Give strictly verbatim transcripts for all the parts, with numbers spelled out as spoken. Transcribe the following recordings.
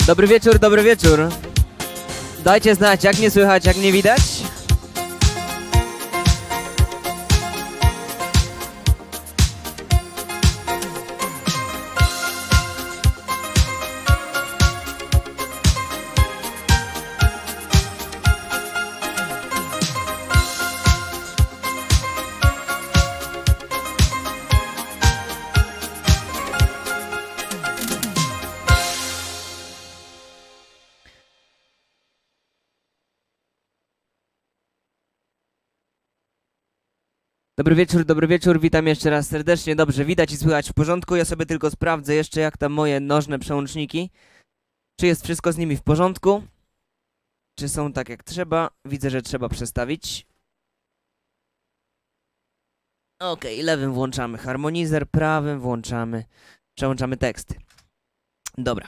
Dobry wieczór, dobry wieczór. Dajcie znać, jak mnie słychać, jak mnie widać. Dobry wieczór, dobry wieczór, witam jeszcze raz serdecznie. Dobrze, widać i słychać w porządku. Ja sobie tylko sprawdzę jeszcze, jak tam moje nożne przełączniki. Czy jest wszystko z nimi w porządku? Czy są tak jak trzeba? Widzę, że trzeba przestawić. Ok, lewym włączamy harmonizer, prawym włączamy, przełączamy teksty. Dobra.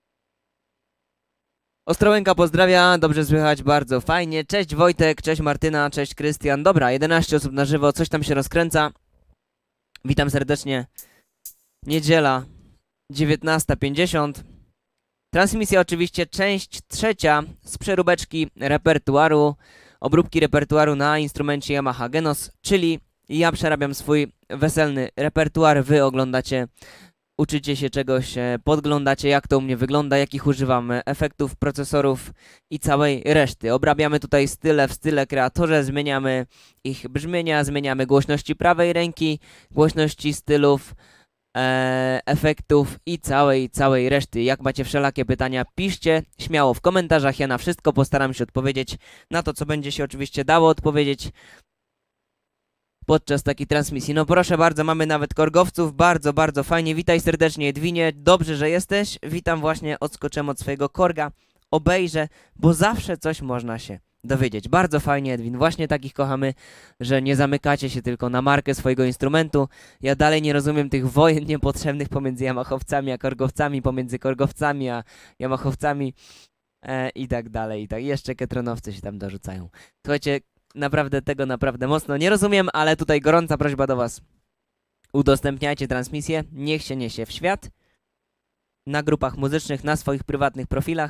Ostrołęka pozdrawia, dobrze słychać, bardzo fajnie. Cześć Wojtek, cześć Martyna, cześć Krystian. Dobra, jedenaście osób na żywo, coś tam się rozkręca. Witam serdecznie. Niedziela, dziewiętnasta pięćdziesiąt. Transmisja oczywiście, część trzecia z przeróbeczki repertuaru, obróbki repertuaru na instrumencie Yamaha Genos, czyli ja przerabiam swój weselny repertuar, wy oglądacie, uczycie się czegoś, podglądacie, jak to u mnie wygląda, jakich używam efektów, procesorów i całej reszty. Obrabiamy tutaj style w style kreatorze, zmieniamy ich brzmienia, zmieniamy głośności prawej ręki, głośności stylów, e, efektów i całej, całej reszty. Jak macie wszelakie pytania, piszcie śmiało w komentarzach, ja na wszystko postaram się odpowiedzieć, na to co będzie się oczywiście dało odpowiedzieć podczas takiej transmisji. No proszę bardzo, mamy nawet korgowców, bardzo, bardzo fajnie. Witaj serdecznie Edwinie, dobrze, że jesteś. Witam, właśnie odskoczyłem od swojego korga, obejrzę, bo zawsze coś można się dowiedzieć. Bardzo fajnie Edwin, właśnie takich kochamy, że nie zamykacie się tylko na markę swojego instrumentu. Ja dalej nie rozumiem tych wojen niepotrzebnych pomiędzy Yamahowcami a korgowcami, pomiędzy korgowcami a Yamahowcami e, i tak dalej. I tak jeszcze ketronowcy się tam dorzucają. Słuchajcie, naprawdę tego naprawdę mocno nie rozumiem, ale tutaj gorąca prośba do was. Udostępniajcie transmisję, niech się niesie w świat. Na grupach muzycznych, na swoich prywatnych profilach.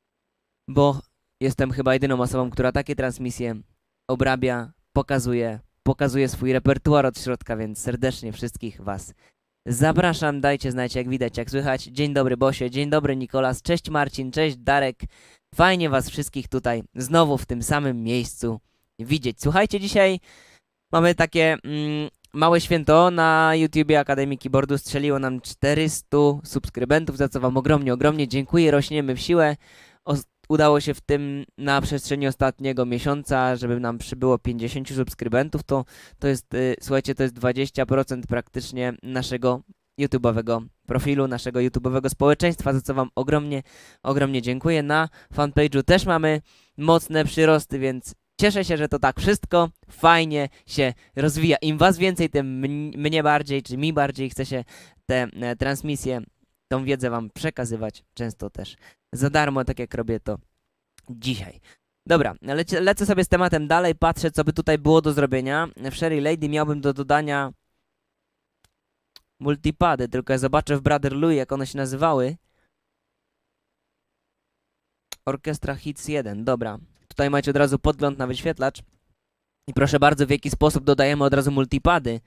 Bo jestem chyba jedyną osobą, która takie transmisje obrabia, pokazuje, pokazuje swój repertuar od środka, więc serdecznie wszystkich was zapraszam. Dajcie znać, jak widać, jak słychać. Dzień dobry Bosie, dzień dobry Nikolas, cześć Marcin, cześć Darek. Fajnie was wszystkich tutaj znowu w tym samym miejscu widzieć. Słuchajcie, dzisiaj mamy takie mm, małe święto na YouTubie Akademii Keyboardu. Strzeliło nam czterysta subskrybentów, za co wam ogromnie, ogromnie dziękuję. Rośniemy w siłę. O, udało się w tym na przestrzeni ostatniego miesiąca, żeby nam przybyło pięćdziesięciu subskrybentów. To, to jest, y, słuchajcie, to jest dwadzieścia procent praktycznie naszego YouTube'owego profilu, naszego YouTube'owego społeczeństwa, za co wam ogromnie, ogromnie dziękuję. Na fanpage'u też mamy mocne przyrosty, więc cieszę się, że to tak wszystko fajnie się rozwija. Im was więcej, tym mnie bardziej, czy mi bardziej chce się te e, transmisje, tą wiedzę wam przekazywać, często też za darmo, tak jak robię to dzisiaj. Dobra, lecie, lecę sobie z tematem dalej, patrzę, co by tutaj było do zrobienia. W Sherry Lady miałbym do dodania multipady, tylko ja zobaczę w Brother Louie, jak one się nazywały. Orchestra Hits jeden, dobra. Tutaj macie od razu podgląd na wyświetlacz. I proszę bardzo, w jaki sposób dodajemy od razu multipady.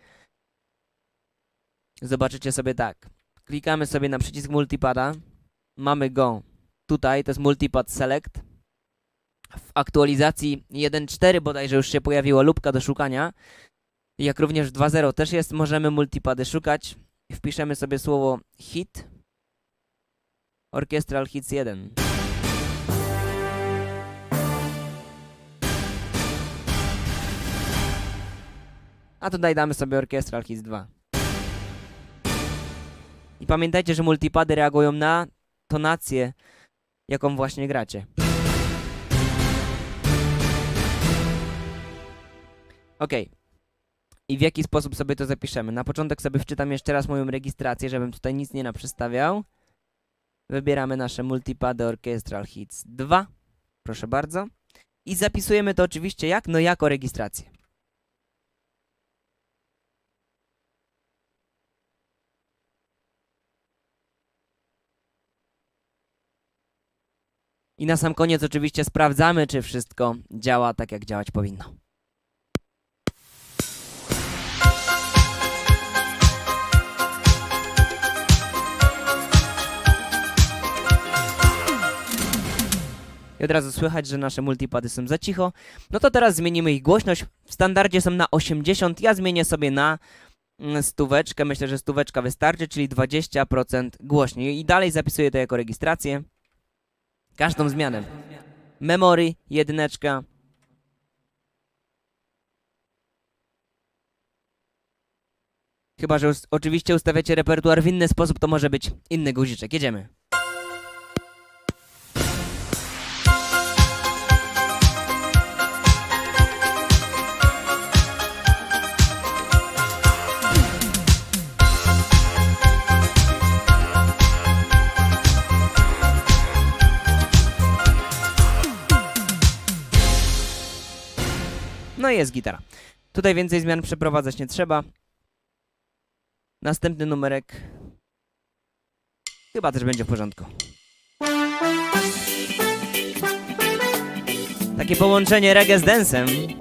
Zobaczycie sobie tak. Klikamy sobie na przycisk multipada. Mamy go tutaj, to jest multipad select. W aktualizacji jeden cztery bodajże już się pojawiła lupka do szukania. Jak również w dwa zero też jest, możemy multipady szukać. Wpiszemy sobie słowo hit. Orchestral Hits jeden. A tutaj damy sobie Orchestral Hits dwa. I pamiętajcie, że multipady reagują na tonację, jaką właśnie gracie. Ok. I w jaki sposób sobie to zapiszemy? Na początek sobie wczytam jeszcze raz moją rejestrację, żebym tutaj nic nie naprzestawiał. Wybieramy nasze multipady Orchestral Hits dwa. Proszę bardzo. I zapisujemy to oczywiście jak? No jako rejestrację. I na sam koniec oczywiście sprawdzamy, czy wszystko działa tak, jak działać powinno. I od razu słychać, że nasze multipady są za cicho. No to teraz zmienimy ich głośność. W standardzie są na osiemdziesiąt. Ja zmienię sobie na stóweczkę. Myślę, że stóweczka wystarczy, czyli dwadzieścia procent głośniej. I dalej zapisuję to jako rejestrację. Każdą zmianę. Memory, jedyneczka. Chyba że us oczywiście ustawiacie repertuar w inny sposób, to może być inny guziczek. Jedziemy. No i jest gitara. Tutaj więcej zmian przeprowadzać nie trzeba. Następny numerek chyba też będzie w porządku. Takie połączenie reggae z dance'em.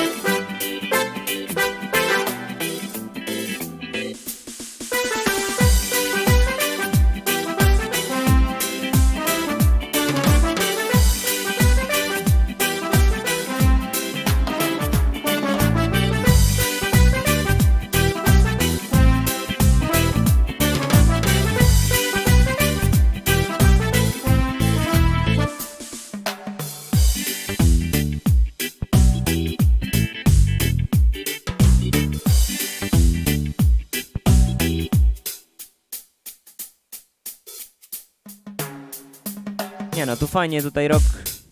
Nie no, tu fajnie, tutaj rock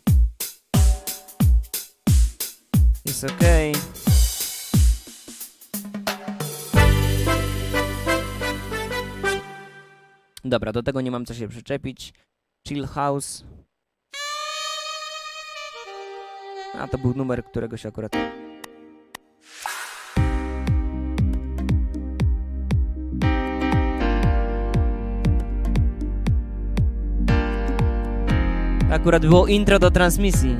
jest okej. Dobra, do tego nie mam co się przyczepić. Chill House. A, to był numer, którego się akurat... Akurat było intro do transmisji.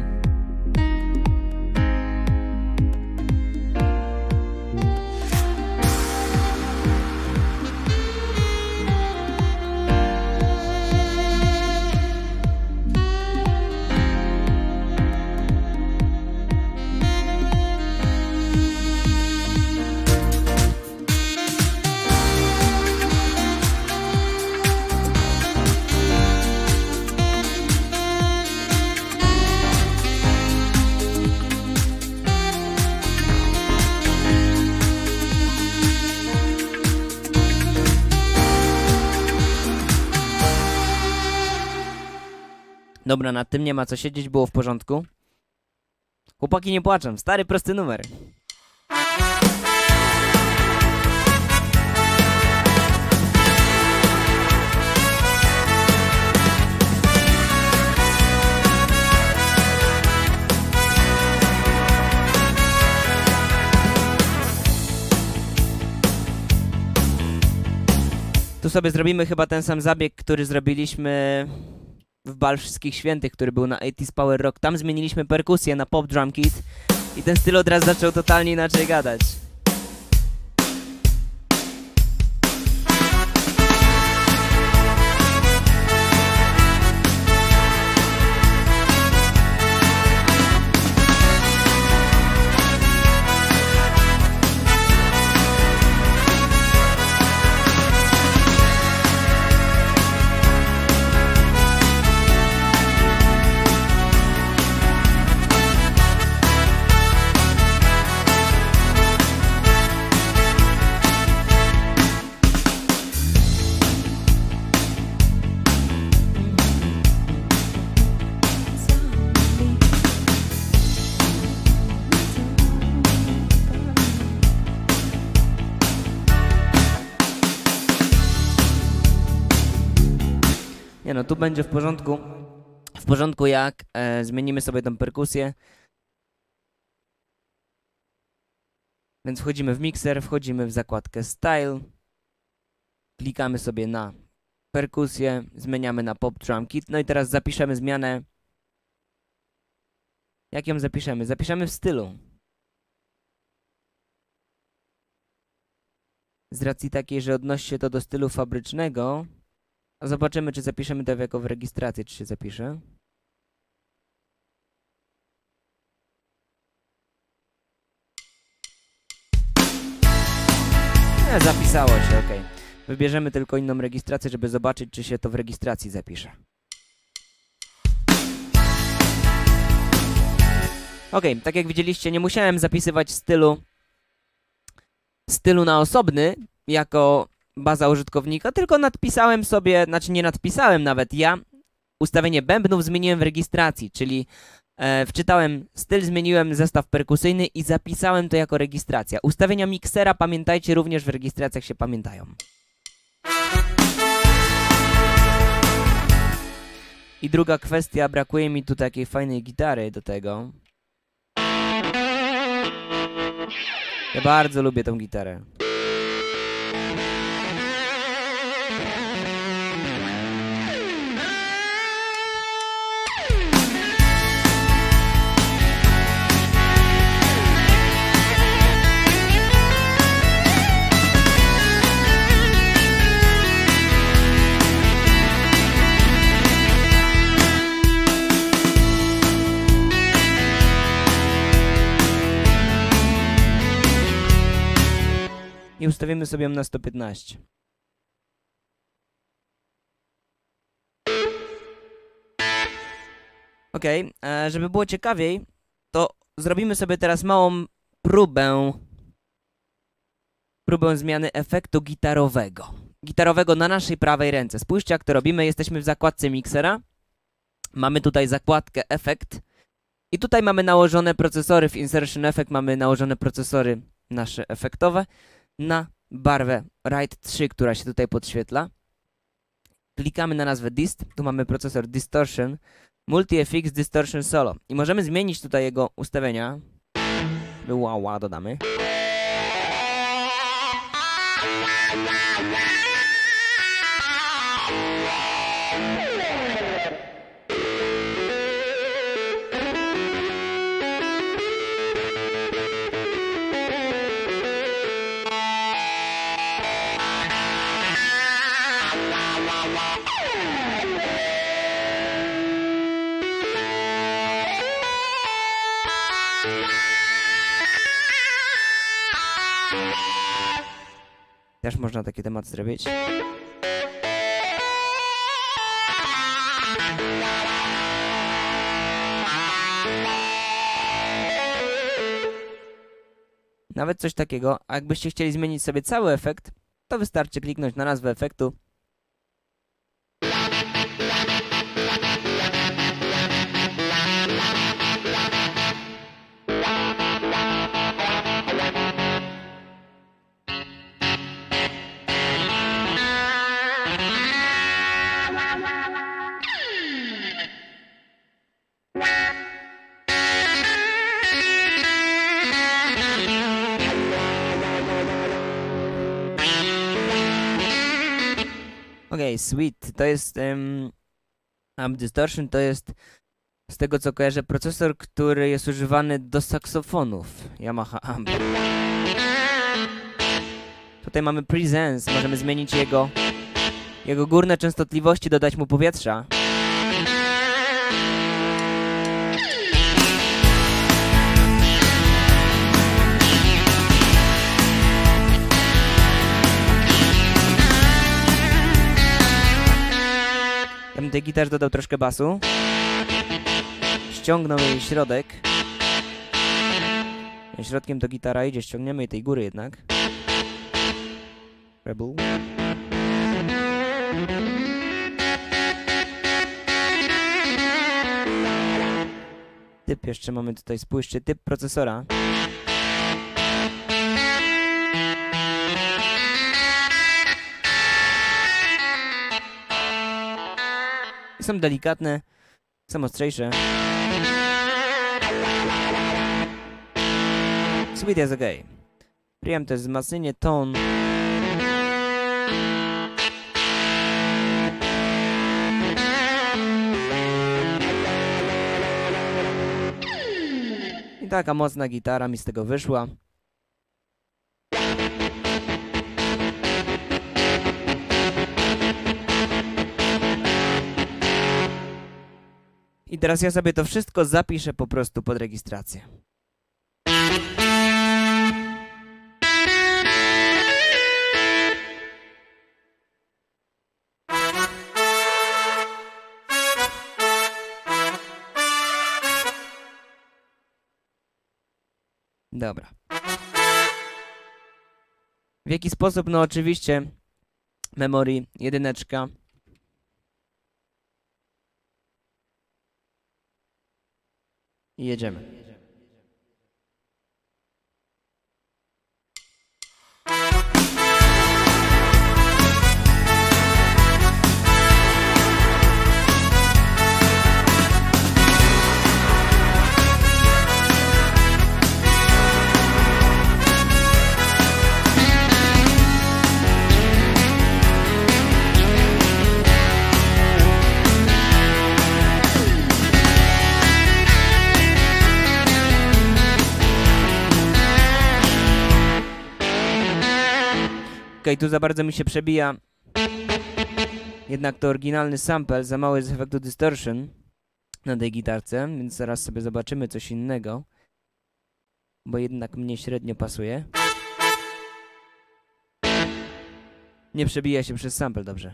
Dobra, nad tym nie ma co siedzieć, było w porządku. Chłopaki nie płaczą, stary, prosty numer. Tu sobie zrobimy chyba ten sam zabieg, który zrobiliśmy w Bal Wszystkich Świętych, który był na osiemdziesiątych Power Rock. Tam zmieniliśmy perkusję na Pop Drum Kit i ten styl od razu zaczął totalnie inaczej gadać. Nie no, tu będzie w porządku. W porządku jak e, zmienimy sobie tą perkusję. Więc wchodzimy w mikser, wchodzimy w zakładkę Style. Klikamy sobie na perkusję, zmieniamy na Pop Drum Kit. No i teraz zapiszemy zmianę Jak ją zapiszemy? Zapiszemy w stylu. Z racji takiej, że odnosi się to do stylu fabrycznego, zobaczymy, czy zapiszemy to jako w rejestracji, czy się zapisze. Nie, zapisało się, ok. Wybierzemy tylko inną rejestrację, żeby zobaczyć, czy się to w rejestracji zapisze. Ok, tak jak widzieliście, nie musiałem zapisywać stylu stylu na osobny, jako baza użytkownika, tylko nadpisałem sobie, znaczy nie nadpisałem nawet ja, ustawienie bębnów zmieniłem w rejestracji, czyli e, wczytałem styl, zmieniłem zestaw perkusyjny i zapisałem to jako rejestracja. Ustawienia miksera, pamiętajcie, również w rejestracjach się pamiętają. I druga kwestia, brakuje mi tu takiej fajnej gitary do tego. Ja bardzo lubię tą gitarę. I ustawimy sobie ją na sto piętnaście. Ok, e, żeby było ciekawiej, to zrobimy sobie teraz małą próbę próbę zmiany efektu gitarowego. Gitarowego na naszej prawej ręce. Spójrzcie, jak to robimy. Jesteśmy w zakładce miksera. Mamy tutaj zakładkę efekt. I tutaj mamy nałożone procesory. W Insertion Effect mamy nałożone procesory nasze efektowe na barwę Ride trzy, która się tutaj podświetla. Klikamy na nazwę Dist. Tu mamy procesor Distortion, Multi-F X Distortion Solo. I możemy zmienić tutaj jego ustawienia. Wow, wow, dodamy. Też można taki temat zrobić. Nawet coś takiego, a jakbyście chcieli zmienić sobie cały efekt, to wystarczy kliknąć na nazwę efektu. Okej, okay, Sweet, to jest um, Amp Distortion, to jest, z tego co kojarzę, procesor, który jest używany do saksofonów Yamaha Amp. Tutaj mamy Presence, możemy zmienić jego, jego górne częstotliwości, dodać mu powietrza. Ja bym tej gitarze dodał troszkę basu. Ściągnął jej środek. Środkiem to gitara idzie, ściągniemy jej tej góry jednak. Rebel. Typ jeszcze mamy tutaj, spójrzcie, typ procesora. Są delikatne, są ostrzejsze. Sweet jest ok. Preamp to jest wzmocnienie, ton. I taka mocna gitara mi z tego wyszła. I teraz ja sobie to wszystko zapiszę po prostu pod rejestrację. Dobra. W jaki sposób? No oczywiście memory jedyneczka. I jedziemy. Okej, tu za bardzo mi się przebija. Jednak to oryginalny sample, za mały jest efektu distortion na tej gitarce, więc zaraz sobie zobaczymy coś innego. Bo jednak mnie średnio pasuje. Nie przebija się przez sample, dobrze.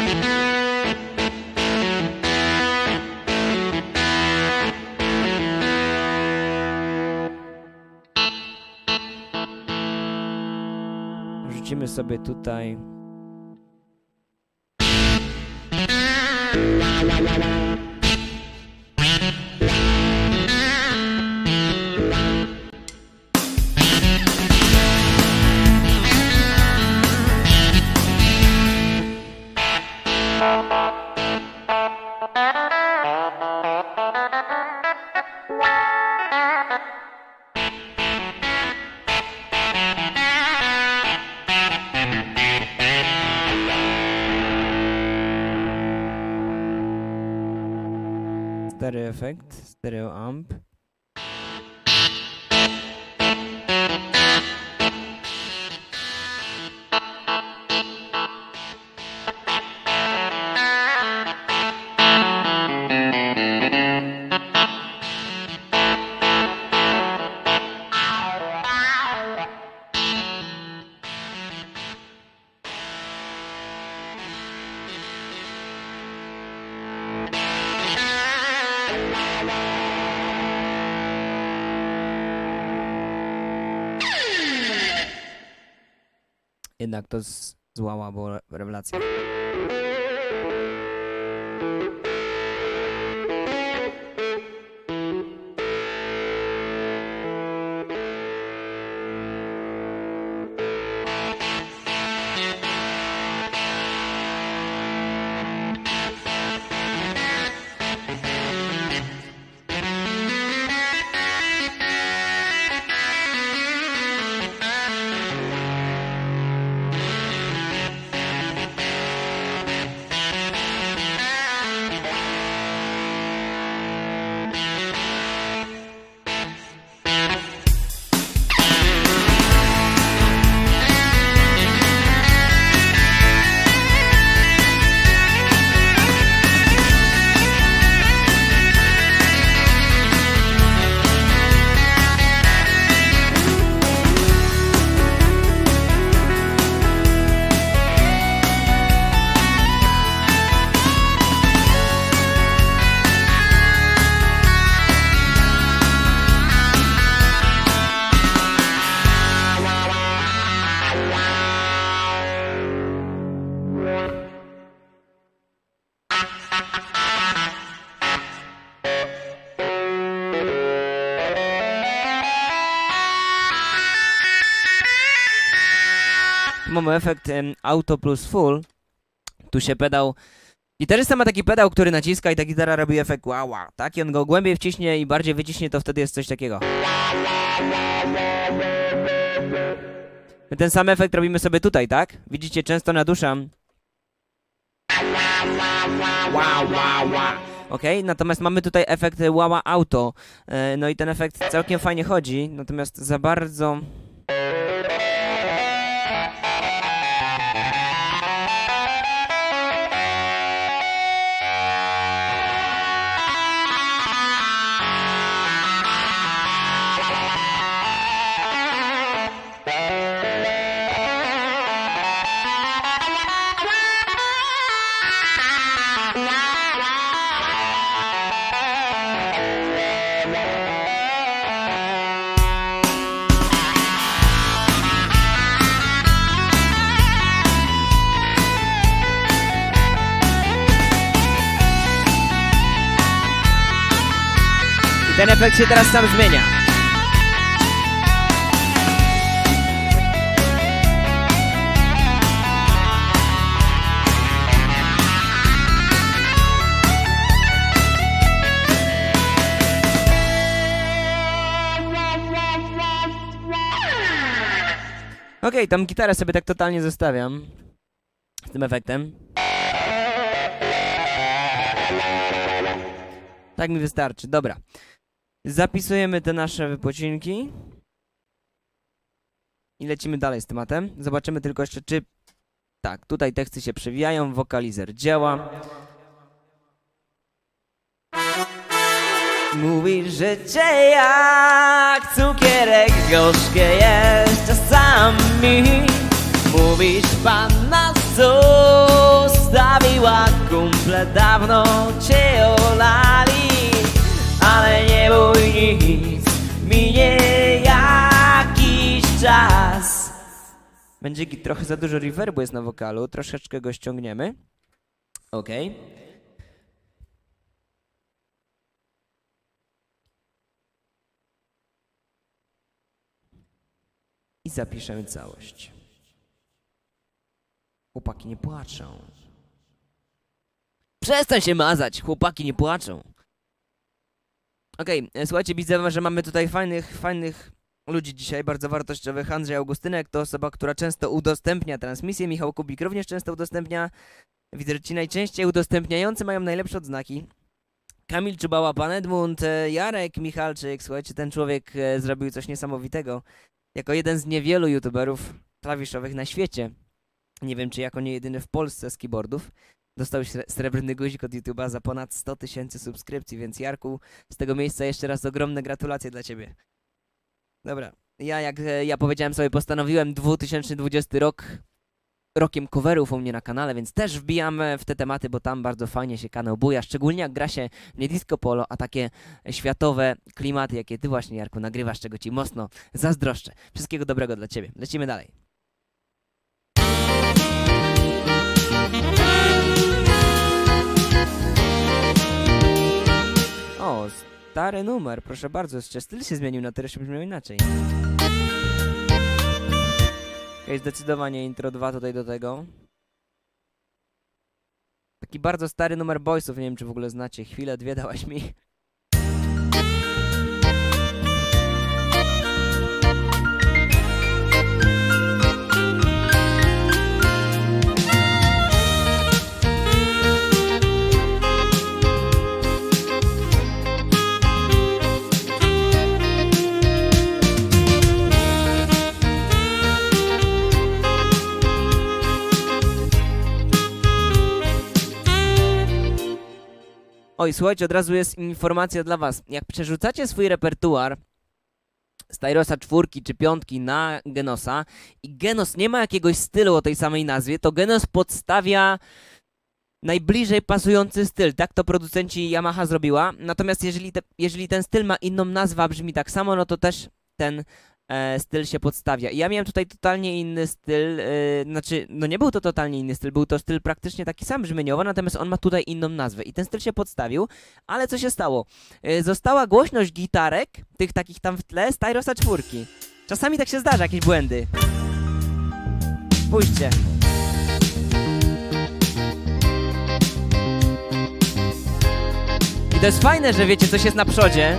Rzucimy sobie tutaj. Stereo efekt, stereo amp. Jednak to złała, bo rewelacja. Mamy efekt um, auto plus full. Tu się pedał. Gitarzysta ma taki pedał, który naciska i ta gitara robi efekt wow, wow, tak? I on go głębiej wciśnie i bardziej wyciśnie, to wtedy jest coś takiego. My ten sam efekt robimy sobie tutaj, tak? Widzicie, często naduszam. Wow, wow, wow. Ok, natomiast mamy tutaj efekt wah auto, e, no i ten efekt całkiem fajnie chodzi, natomiast za bardzo... Ten efekt się teraz sam zmienia. Okej, okay, tą gitarę sobie tak totalnie zostawiam z tym efektem. Tak mi wystarczy, dobra. Zapisujemy te nasze wypocinki i lecimy dalej z tematem. Zobaczymy tylko jeszcze, czy... Tak, tutaj teksty się przewijają, wokalizer działa. Mówisz, że życie jak cukierek gorzkie jest czasami. Mówisz, panna zostawiła kumple, dawno cię olali. Ale nie bój nic, minie jakiś czas. Będzie trochę za dużo reverbu jest na wokalu, troszeczkę go ściągniemy. Ok. I zapiszemy całość. Chłopaki nie płaczą. Przestań się mazać, chłopaki nie płaczą. Okej, okay, słuchajcie, widzę, że mamy tutaj fajnych, fajnych ludzi dzisiaj, bardzo wartościowych. Andrzej Augustynek to osoba, która często udostępnia transmisję. Michał Kubik również często udostępnia. Widzę, że ci najczęściej udostępniający mają najlepsze odznaki. Kamil Czubała, Pan Edmund, Jarek Michalczyk. Słuchajcie, ten człowiek zrobił coś niesamowitego. Jako jeden z niewielu youtuberów klawiszowych na świecie. Nie wiem, czy jako nie jedyny w Polsce z keyboardów. Dostał srebrny guzik od YouTube'a za ponad sto tysięcy subskrypcji, więc Jarku, z tego miejsca jeszcze raz ogromne gratulacje dla ciebie. Dobra, ja jak ja powiedziałem sobie, postanowiłem dwa tysiące dwudziesty rok rokiem coverów u mnie na kanale, więc też wbijam w te tematy, bo tam bardzo fajnie się kanał buja, szczególnie jak gra się nie disco polo, a takie światowe klimaty, jakie ty właśnie, Jarku, nagrywasz, czego ci mocno zazdroszczę. Wszystkiego dobrego dla ciebie. Lecimy dalej. O, stary numer, proszę bardzo, jeszcze styl się zmienił, na tyle się brzmiał inaczej. Okej, zdecydowanie intro dwa tutaj do tego. Taki bardzo stary numer Boysów, nie wiem czy w ogóle znacie, chwilę, dwie dałaś mi. Oj, słuchajcie, od razu jest informacja dla was. Jak przerzucacie swój repertuar z Tyrosa czwórki czy piątki na Genosa i Genos nie ma jakiegoś stylu o tej samej nazwie, to Genos podstawia najbliżej pasujący styl. Tak to producenci Yamaha zrobiła. Natomiast jeżeli, te, jeżeli ten styl ma inną nazwę, a brzmi tak samo, no to też ten e, styl się podstawia. I ja miałem tutaj totalnie inny styl, e, znaczy, no nie był to totalnie inny styl, był to styl praktycznie taki sam brzmieniowo, natomiast on ma tutaj inną nazwę. I ten styl się podstawił, ale co się stało? E, została głośność gitarek, tych takich tam w tle, z Tyrosa czwórki. Czasami tak się zdarza, jakieś błędy. Spójrzcie. I to jest fajne, że wiecie, coś jest na przodzie.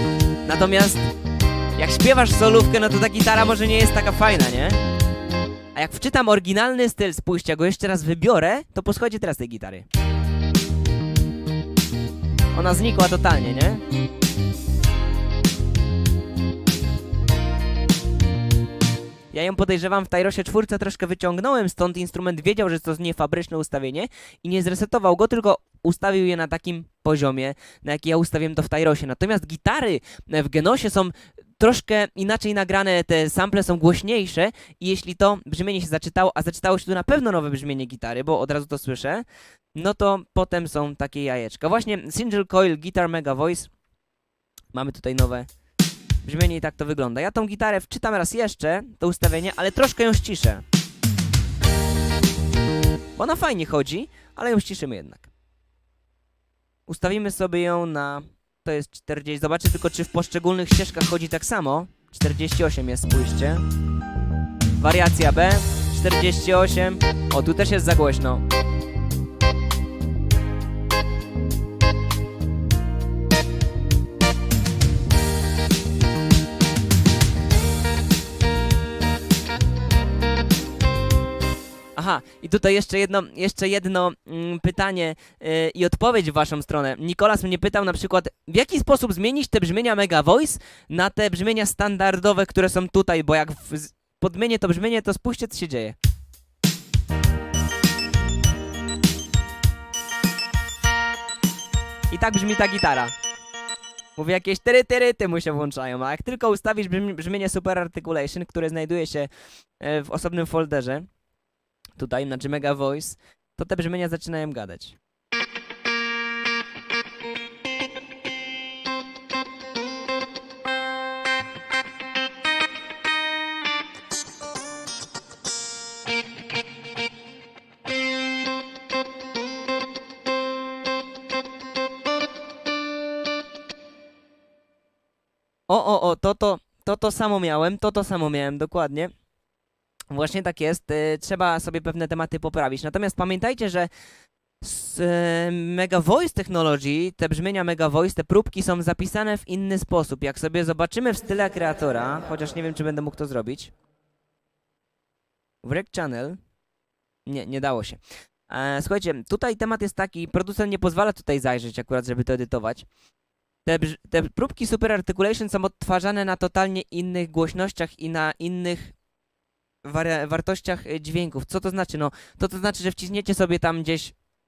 Natomiast jak śpiewasz solówkę, no to ta gitara może nie jest taka fajna, nie? A jak wczytam oryginalny styl, spójrzcie, jak go jeszcze raz wybiorę, to posłuchajcie teraz tej gitary. Ona znikła totalnie, nie? Ja ją podejrzewam w Tyrosie czwórce troszkę wyciągnąłem, stąd instrument wiedział, że to jest niefabryczne ustawienie i nie zresetował go, tylko ustawił je na takim poziomie, na jaki ja ustawiłem to w Tyrosie. Natomiast gitary w Genosie są troszkę inaczej nagrane, te sample są głośniejsze i jeśli to brzmienie się zaczytało, a zaczytało się tu na pewno nowe brzmienie gitary, bo od razu to słyszę, no to potem są takie jajeczka. Właśnie Single Coil Guitar Mega Voice. Mamy tutaj nowe brzmienie i tak to wygląda. Ja tą gitarę wczytam raz jeszcze, to ustawienie, ale troszkę ją ściszę. Bo ona fajnie chodzi, ale ją ściszymy jednak. Ustawimy sobie ją na... To jest czterdzieści. Zobaczcie tylko, czy w poszczególnych ścieżkach chodzi tak samo. czterdzieści osiem jest, spójrzcie. Wariacja B, czterdzieści osiem. O, tu też jest za głośno. Aha, i tutaj jeszcze jedno, jeszcze jedno mm, pytanie yy, i odpowiedź w waszą stronę. Nikolas mnie pytał na przykład, w jaki sposób zmienić te brzmienia Mega Voice na te brzmienia standardowe, które są tutaj, bo jak w, podmienię to brzmienie, to spójrzcie, co się dzieje. I tak brzmi ta gitara. Mówię, jakieś tyry tyry ty mu się włączają, a jak tylko ustawisz brzmienie Super Articulation, które znajduje się w osobnym folderze, tutaj, znaczy Mega Voice, to te brzmienia zaczynają gadać. O, o, o, to, to, to, to samo miałem, to, to samo miałem, dokładnie. Właśnie tak jest, y, trzeba sobie pewne tematy poprawić. Natomiast pamiętajcie, że z y, Mega Voice Technology, te brzmienia Mega Voice, te próbki są zapisane w inny sposób. Jak sobie zobaczymy w style kreatora, chociaż nie wiem, czy będę mógł to zrobić. W Rec Channel. Nie, nie dało się. E, słuchajcie, tutaj temat jest taki, producent nie pozwala tutaj zajrzeć akurat, żeby to edytować. Te, te próbki Super Articulation są odtwarzane na totalnie innych głośnościach i na innych wartościach dźwięków. Co to znaczy? No, to to znaczy, że wciśniecie sobie tam gdzieś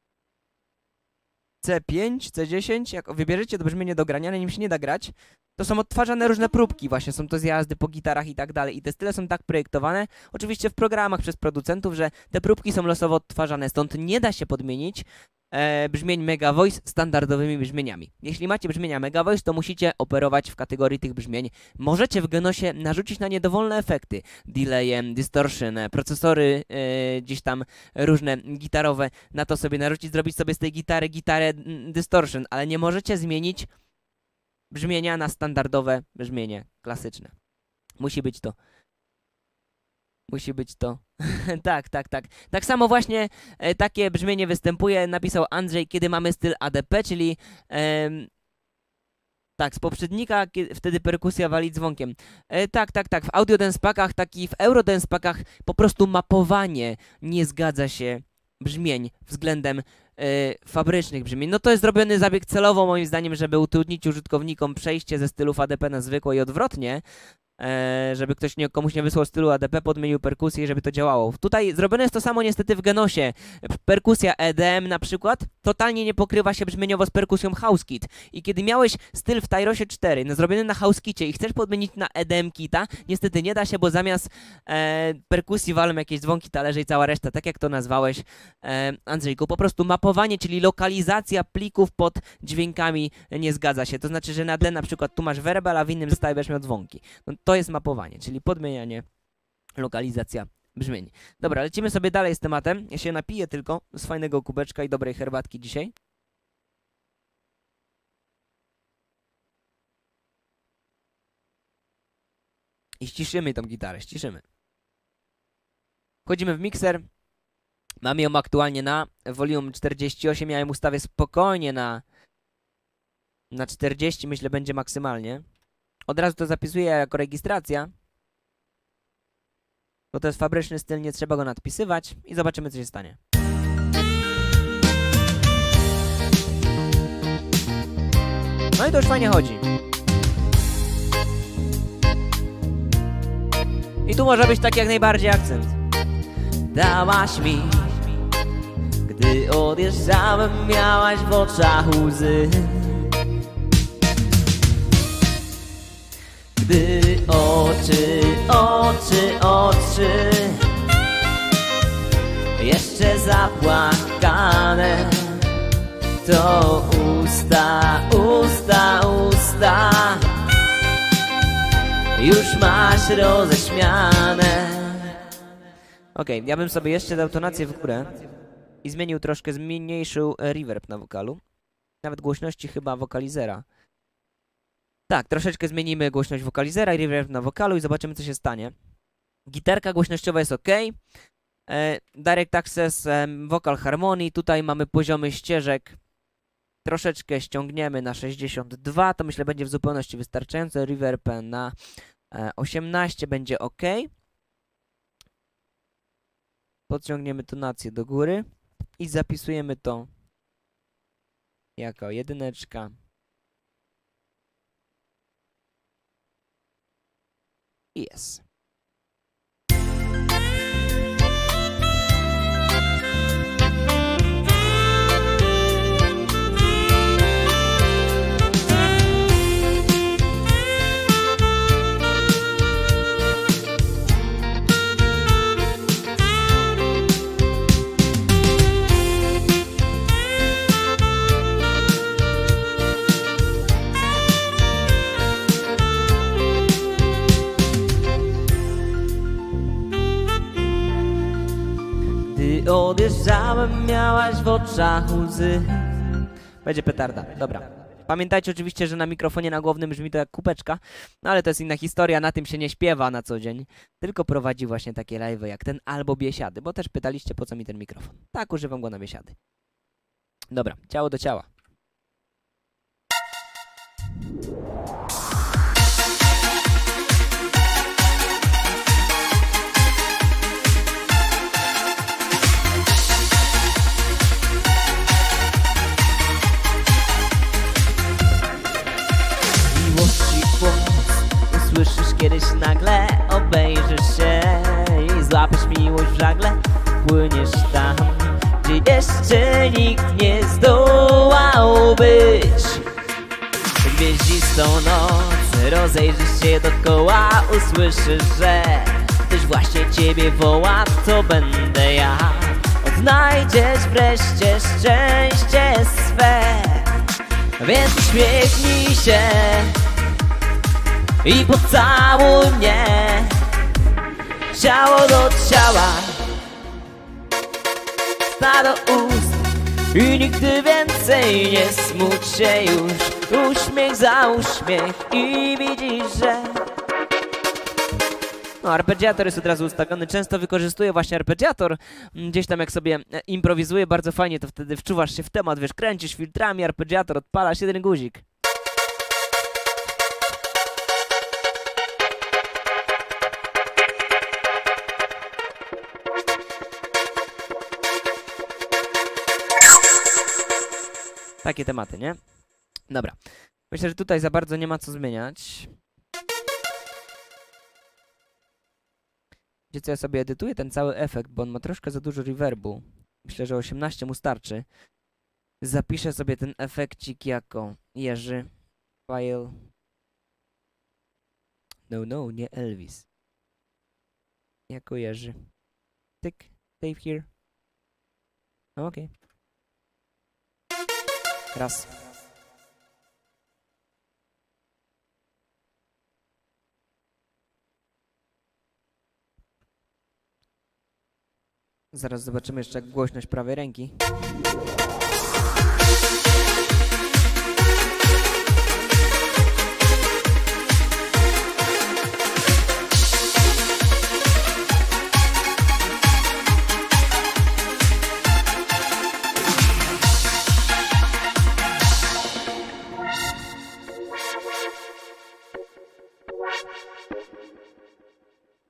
C pięć, C dziesięć, jak wybierzecie to brzmienie do grania, na nim się nie da grać, to są odtwarzane różne próbki, właśnie są to zjazdy po gitarach i tak dalej. I te style są tak projektowane, oczywiście w programach przez producentów, że te próbki są losowo odtwarzane, stąd nie da się podmienić e, brzmień Mega Voice standardowymi brzmieniami. Jeśli macie brzmienia Mega Voice, to musicie operować w kategorii tych brzmień. Możecie w Genosie narzucić na nie dowolne efekty, delayem, distortion, procesory e, gdzieś tam różne gitarowe, na to sobie narzucić, zrobić sobie z tej gitary gitarę distortion, ale nie możecie zmienić brzmienia na standardowe brzmienie klasyczne. Musi być to. Musi być to. tak, tak, tak. Tak samo właśnie e, takie brzmienie występuje, napisał Andrzej, kiedy mamy styl A D P, czyli e, tak, z poprzednika, kiedy, wtedy perkusja wali dzwonkiem. E, tak, tak, tak. W audio dance packach, tak i w euro dance packach po prostu mapowanie nie zgadza się brzmień względem Yy, fabrycznych brzmień. No to jest zrobiony zabieg celowo, moim zdaniem, żeby utrudnić użytkownikom przejście ze stylów A D P na zwykłe i odwrotnie, yy, żeby ktoś nie, komuś nie wysłał stylu A D P, podmienił perkusję i żeby to działało. Tutaj zrobione jest to samo niestety w Genosie. Perkusja E D M na przykład totalnie nie pokrywa się brzmieniowo z perkusją House Kit. I kiedy miałeś styl w Tyrosie cztery, no, zrobiony na House Kicie i chcesz podmienić na E D M Kita, niestety nie da się, bo zamiast e, perkusji walą jakieś dzwonki, talerze i cała reszta, tak jak to nazwałeś, e, Andrzejku, po prostu mapowanie, czyli lokalizacja plików pod dźwiękami nie zgadza się. To znaczy, że na D na przykład tu masz werbel, a w innym zestawie będziesz miał dzwonki. No, to jest mapowanie, czyli podmienianie, lokalizacja brzmień. Dobra, lecimy sobie dalej z tematem. Ja się napiję tylko z fajnego kubeczka i dobrej herbatki dzisiaj. I ściszymy tą gitarę, ściszymy. Wchodzimy w mikser. Mam ją aktualnie na volume czterdzieści osiem. Ja ją ustawię spokojnie na, na czterdzieści, myślę, będzie maksymalnie. Od razu to zapisuję jako rejestracja. bo to jest fabryczny styl, nie trzeba go nadpisywać i zobaczymy, co się stanie. No i to już fajnie chodzi. I tu może być tak jak najbardziej akcent. Dałaś mi, gdy odjeżdżałem, miałaś w oczach łzy. Gdy oczy, oczy, oczy jeszcze zapłakane, to usta, usta, usta już masz roześmiane. Okej, okay, ja bym sobie jeszcze dał tonację w górę i zmienił troszkę, zmniejszył reverb na wokalu. Nawet głośności chyba wokalizera. Tak, troszeczkę zmienimy głośność wokalizera i reverb na wokalu i zobaczymy, co się stanie. Gitarka głośnościowa jest ok. E, Direct Access, e, Vocal Harmony. Tutaj mamy poziomy ścieżek. Troszeczkę ściągniemy na sześćdziesiąt dwa, to myślę będzie w zupełności wystarczające. Reverb na e, osiemnaście będzie ok. Podciągniemy tonację do góry i zapisujemy to jako jedyneczka. I jest. Odjeżdżałem, miałaś w oczach łzy. Będzie petarda, dobra. Pamiętajcie oczywiście, że na mikrofonie na głównym brzmi to jak kubeczka, no ale to jest inna historia, na tym się nie śpiewa na co dzień, tylko prowadzi właśnie takie live'y jak ten albo biesiady, bo też pytaliście, po co mi ten mikrofon. Tak, używam go na biesiady. Dobra, ciało do ciała. Usłyszysz kiedyś nagle, obejrzysz się i złapiesz miłość w żagle. Płyniesz tam, gdzie jeszcze nikt nie zdołał być. Gwieździstą noc, rozejrzysz się dookoła, usłyszysz, że ktoś właśnie ciebie woła. To będę ja, odnajdziesz wreszcie szczęście swe. Więc uśmiechnij się i pocałuj mnie, ciało do ciała, usta do ust i nigdy więcej nie smuć się już. Uśmiech za uśmiech i widzisz, że... No, arpeggiator jest od razu ustawiony, często wykorzystuję właśnie arpeggiator. Gdzieś tam jak sobie improwizuję bardzo fajnie, to wtedy wczuwasz się w temat, wiesz, kręcisz filtrami, arpeggiator, odpalasz jeden guzik. Takie tematy, nie? Dobra. Myślę, że tutaj za bardzo nie ma co zmieniać. Wiecie co, ja sobie edytuję ten cały efekt, bo on ma troszkę za dużo reverbu. Myślę, że osiemnaście mu starczy. Zapiszę sobie ten efekcik jako Jerzy. File. No, no, nie Elvis. Jako Jerzy. Tyk, save here. Okej. Okay. Raz. Zaraz zobaczymy jeszcze jak głośność prawej ręki.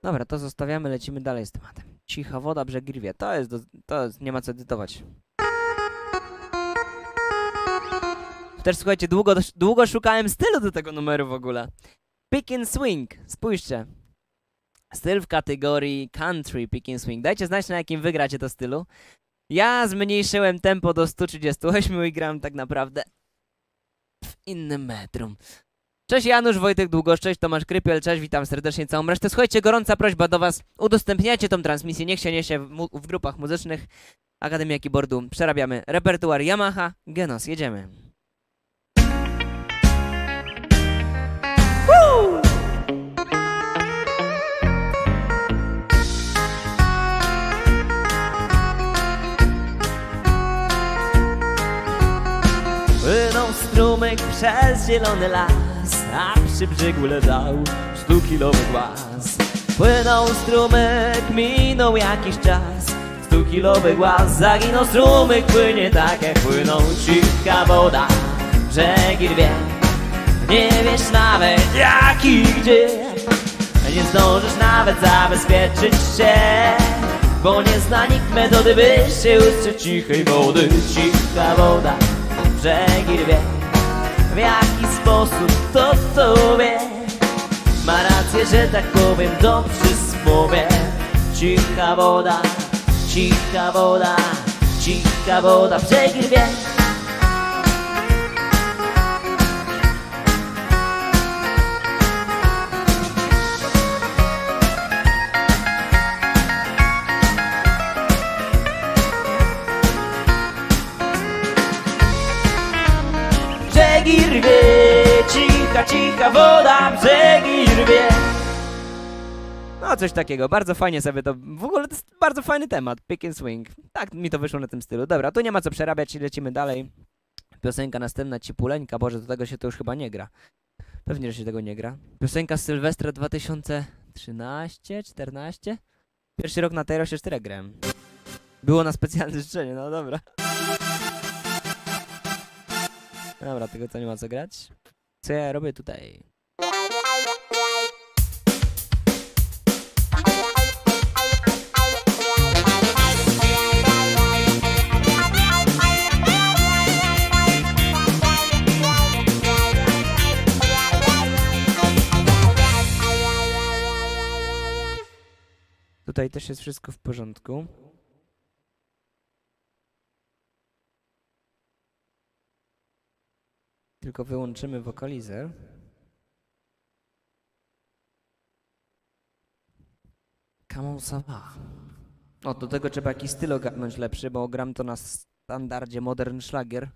Dobra, to zostawiamy, lecimy dalej z tematem. Cicha woda, brzeg Rwie. To jest, do, to jest, nie ma co edytować. Też słuchajcie, długo, długo szukałem stylu do tego numeru w ogóle. Pick and Swing, spójrzcie. Styl w kategorii country, pick and swing. Dajcie znać, na jakim wygracie to stylu. Ja zmniejszyłem tempo do stu trzydziestu ośmiu i gram tak naprawdę w innym metrum. Cześć Janusz, Wojtek Długosz, cześć Tomasz Krypiel, cześć, witam serdecznie całą resztę. Słuchajcie, gorąca prośba do was, udostępniajcie tą transmisję, niech się niesie w, w grupach muzycznych Akademia Keyboardu. Przerabiamy repertuar Yamaha, Genos, jedziemy. Woo! Płynął strumyk przez zielony las, a przy brzegu leżał stukilowy głaz. Płynął strumyk, minął jakiś czas, stukilowy głaz zaginął. Strumyk płynie tak jak płynął, cicha woda, brzegi rwie. Nie wiesz nawet jak i gdzie, nie zdążysz nawet zabezpieczyć się, bo nie zna nikt metody, by się ustrzec cichej wody. Cicha woda, brzegi rwie. W jaki sposób to to wie? Ma rację, że tak powiem, to przysłowie. Cicha woda, cicha woda, cicha woda, brzegi rwie. Brzegi rwie, cicha, cicha woda, brzegi rwie. No coś takiego, bardzo fajnie sobie to, w ogóle to jest bardzo fajny temat, pick and swing. Tak mi to wyszło na tym stylu. Dobra, tu nie ma co przerabiać i lecimy dalej. Piosenka następna, Cipuleńka, Boże, do tego się to już chyba nie gra. Pewnie, że się tego nie gra. Piosenka z Sylwestra dwa tysiące trzynaście, czternaście? Pierwszy rok na Tejrosie cztery grałem. Było na specjalne życzenie, no dobra. Dobra, tego co nie ma co grać. Co ja robię tutaj? Tutaj też jest wszystko w porządku. Tylko wyłączymy wokalizer. Come on, ça va. O, do tego trzeba jakiś styl ogarnąć lepszy, bo gram to na standardzie Modern Schlager.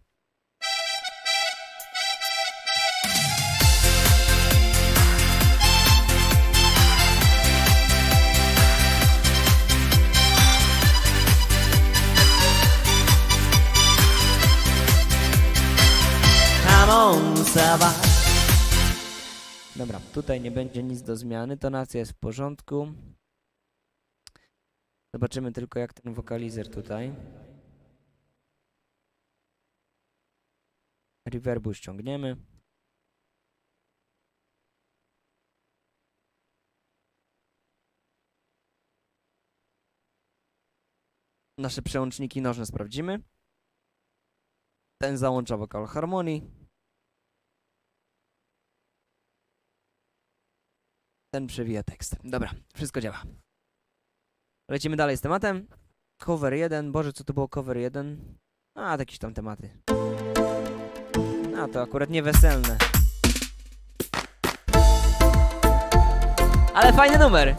Dobra, tutaj nie będzie nic do zmiany, tonacja jest w porządku. Zobaczymy tylko jak ten wokalizer tutaj. Reverbu ściągniemy. Nasze przełączniki nożne sprawdzimy. Ten załącza wokal harmonii. Ten przewija tekst. Dobra, wszystko działa. Lecimy dalej z tematem. Cover jeden. Boże, co to było cover jeden? A, jakieś tam tematy. A, to akurat nieweselne. Ale fajny numer.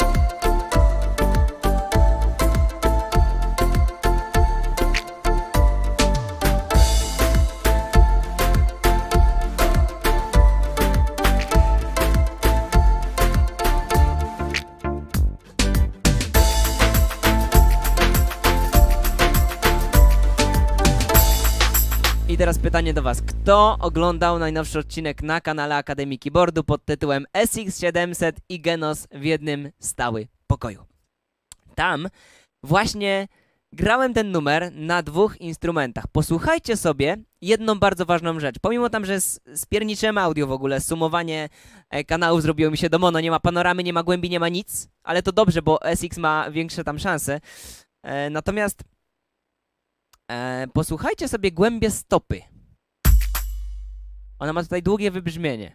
I teraz pytanie do was. Kto oglądał najnowszy odcinek na kanale Akademii Keyboardu pod tytułem S X siedemset i Genos w jednym stały pokoju? Tam właśnie grałem ten numer na dwóch instrumentach. Posłuchajcie sobie jedną bardzo ważną rzecz. Pomimo tam, że spierniczyłem audio w ogóle, sumowanie e, kanałów zrobiło mi się do mono, nie ma panoramy, nie ma głębi, nie ma nic, ale to dobrze, bo S X ma większe tam szanse. E, natomiast e, posłuchajcie sobie głębie stopy. Ona ma tutaj długie wybrzmienie.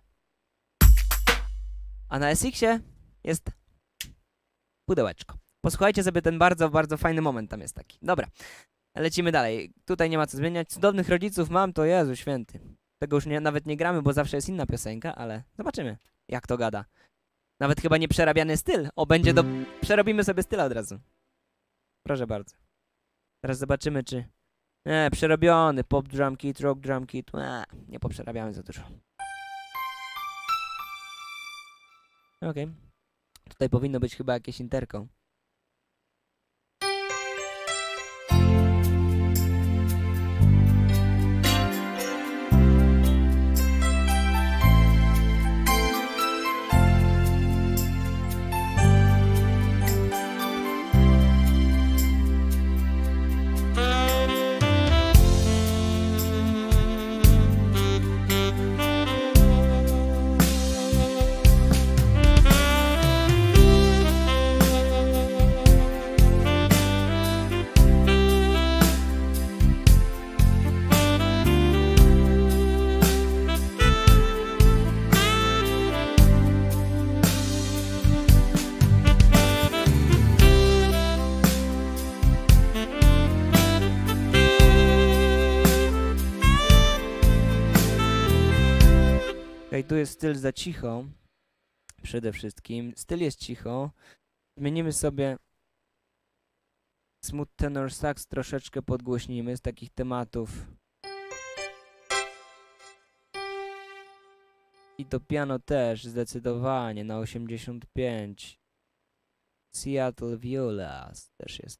A na S X-ie jest pudełeczko. Posłuchajcie sobie ten bardzo, bardzo fajny moment tam jest taki. Dobra, lecimy dalej. Tutaj nie ma co zmieniać. Cudownych rodziców mam, to Jezu święty. Tego już nie, nawet nie gramy, bo zawsze jest inna piosenka, ale zobaczymy, jak to gada. Nawet chyba nie przerabiany styl. O, będzie do... Przerobimy sobie styl od razu. Proszę bardzo. Teraz zobaczymy, czy... Nie, przerobiony. Pop drum kit, rock drum kit. Eee, nie poprzerabiamy za dużo. Okej. Okay. Tutaj powinno być chyba jakieś interko. Okay, tu jest styl za cicho. Przede wszystkim. Styl jest cicho. Zmienimy sobie smooth tenor sax, troszeczkę podgłośnimy z takich tematów. I to piano też zdecydowanie na osiemdziesiąt pięć. Seattle Violas też jest.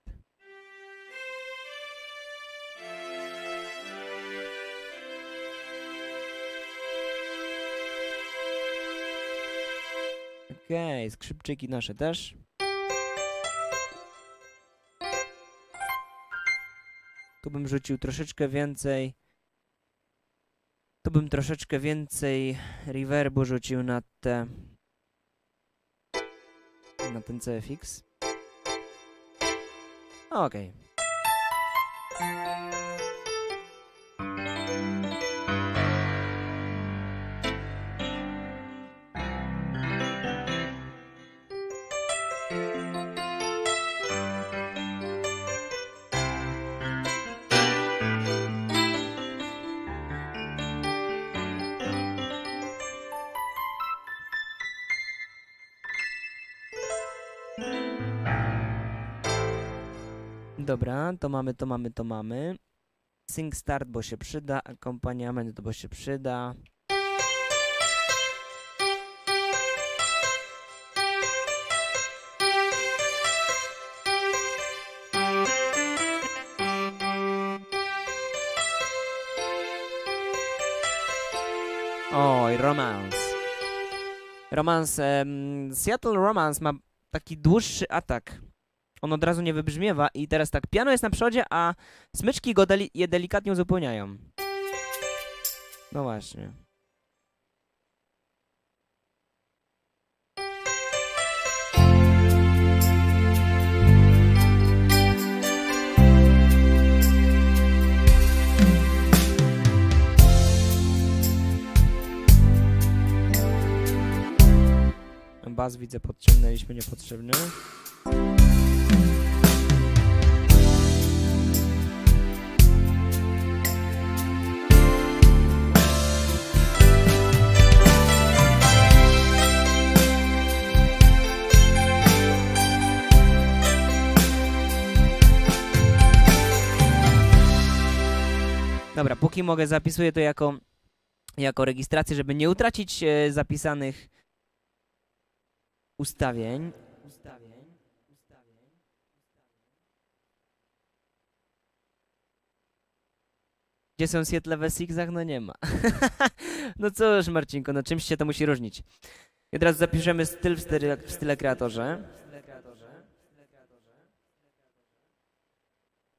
Okej, okay, skrzypczyki nasze też. Tu bym rzucił troszeczkę więcej. Tu bym troszeczkę więcej reverbu rzucił na te... na ten C F X. Okej. Okay. Dobra, to mamy, to mamy, to mamy. Sync start, bo się przyda. Akompaniament, bo się przyda. Oj, romans. Romans, um, Seattle Romance ma taki dłuższy atak. On od razu nie wybrzmiewa i teraz tak, piano jest na przodzie, a smyczki go deli je delikatnie uzupełniają. No właśnie. Bas widzę, podciągnęliśmy niepotrzebny. Dobra, póki mogę, zapisuję to jako, jako rejestrację, żeby nie utracić e, zapisanych ustawień. Ustawień. Ustawień. Gdzie są Seattle w S X-ach? No nie ma. No cóż, Marcinko, no czymś się to musi różnić. I teraz zapiszemy styl w style, w style kreatorze.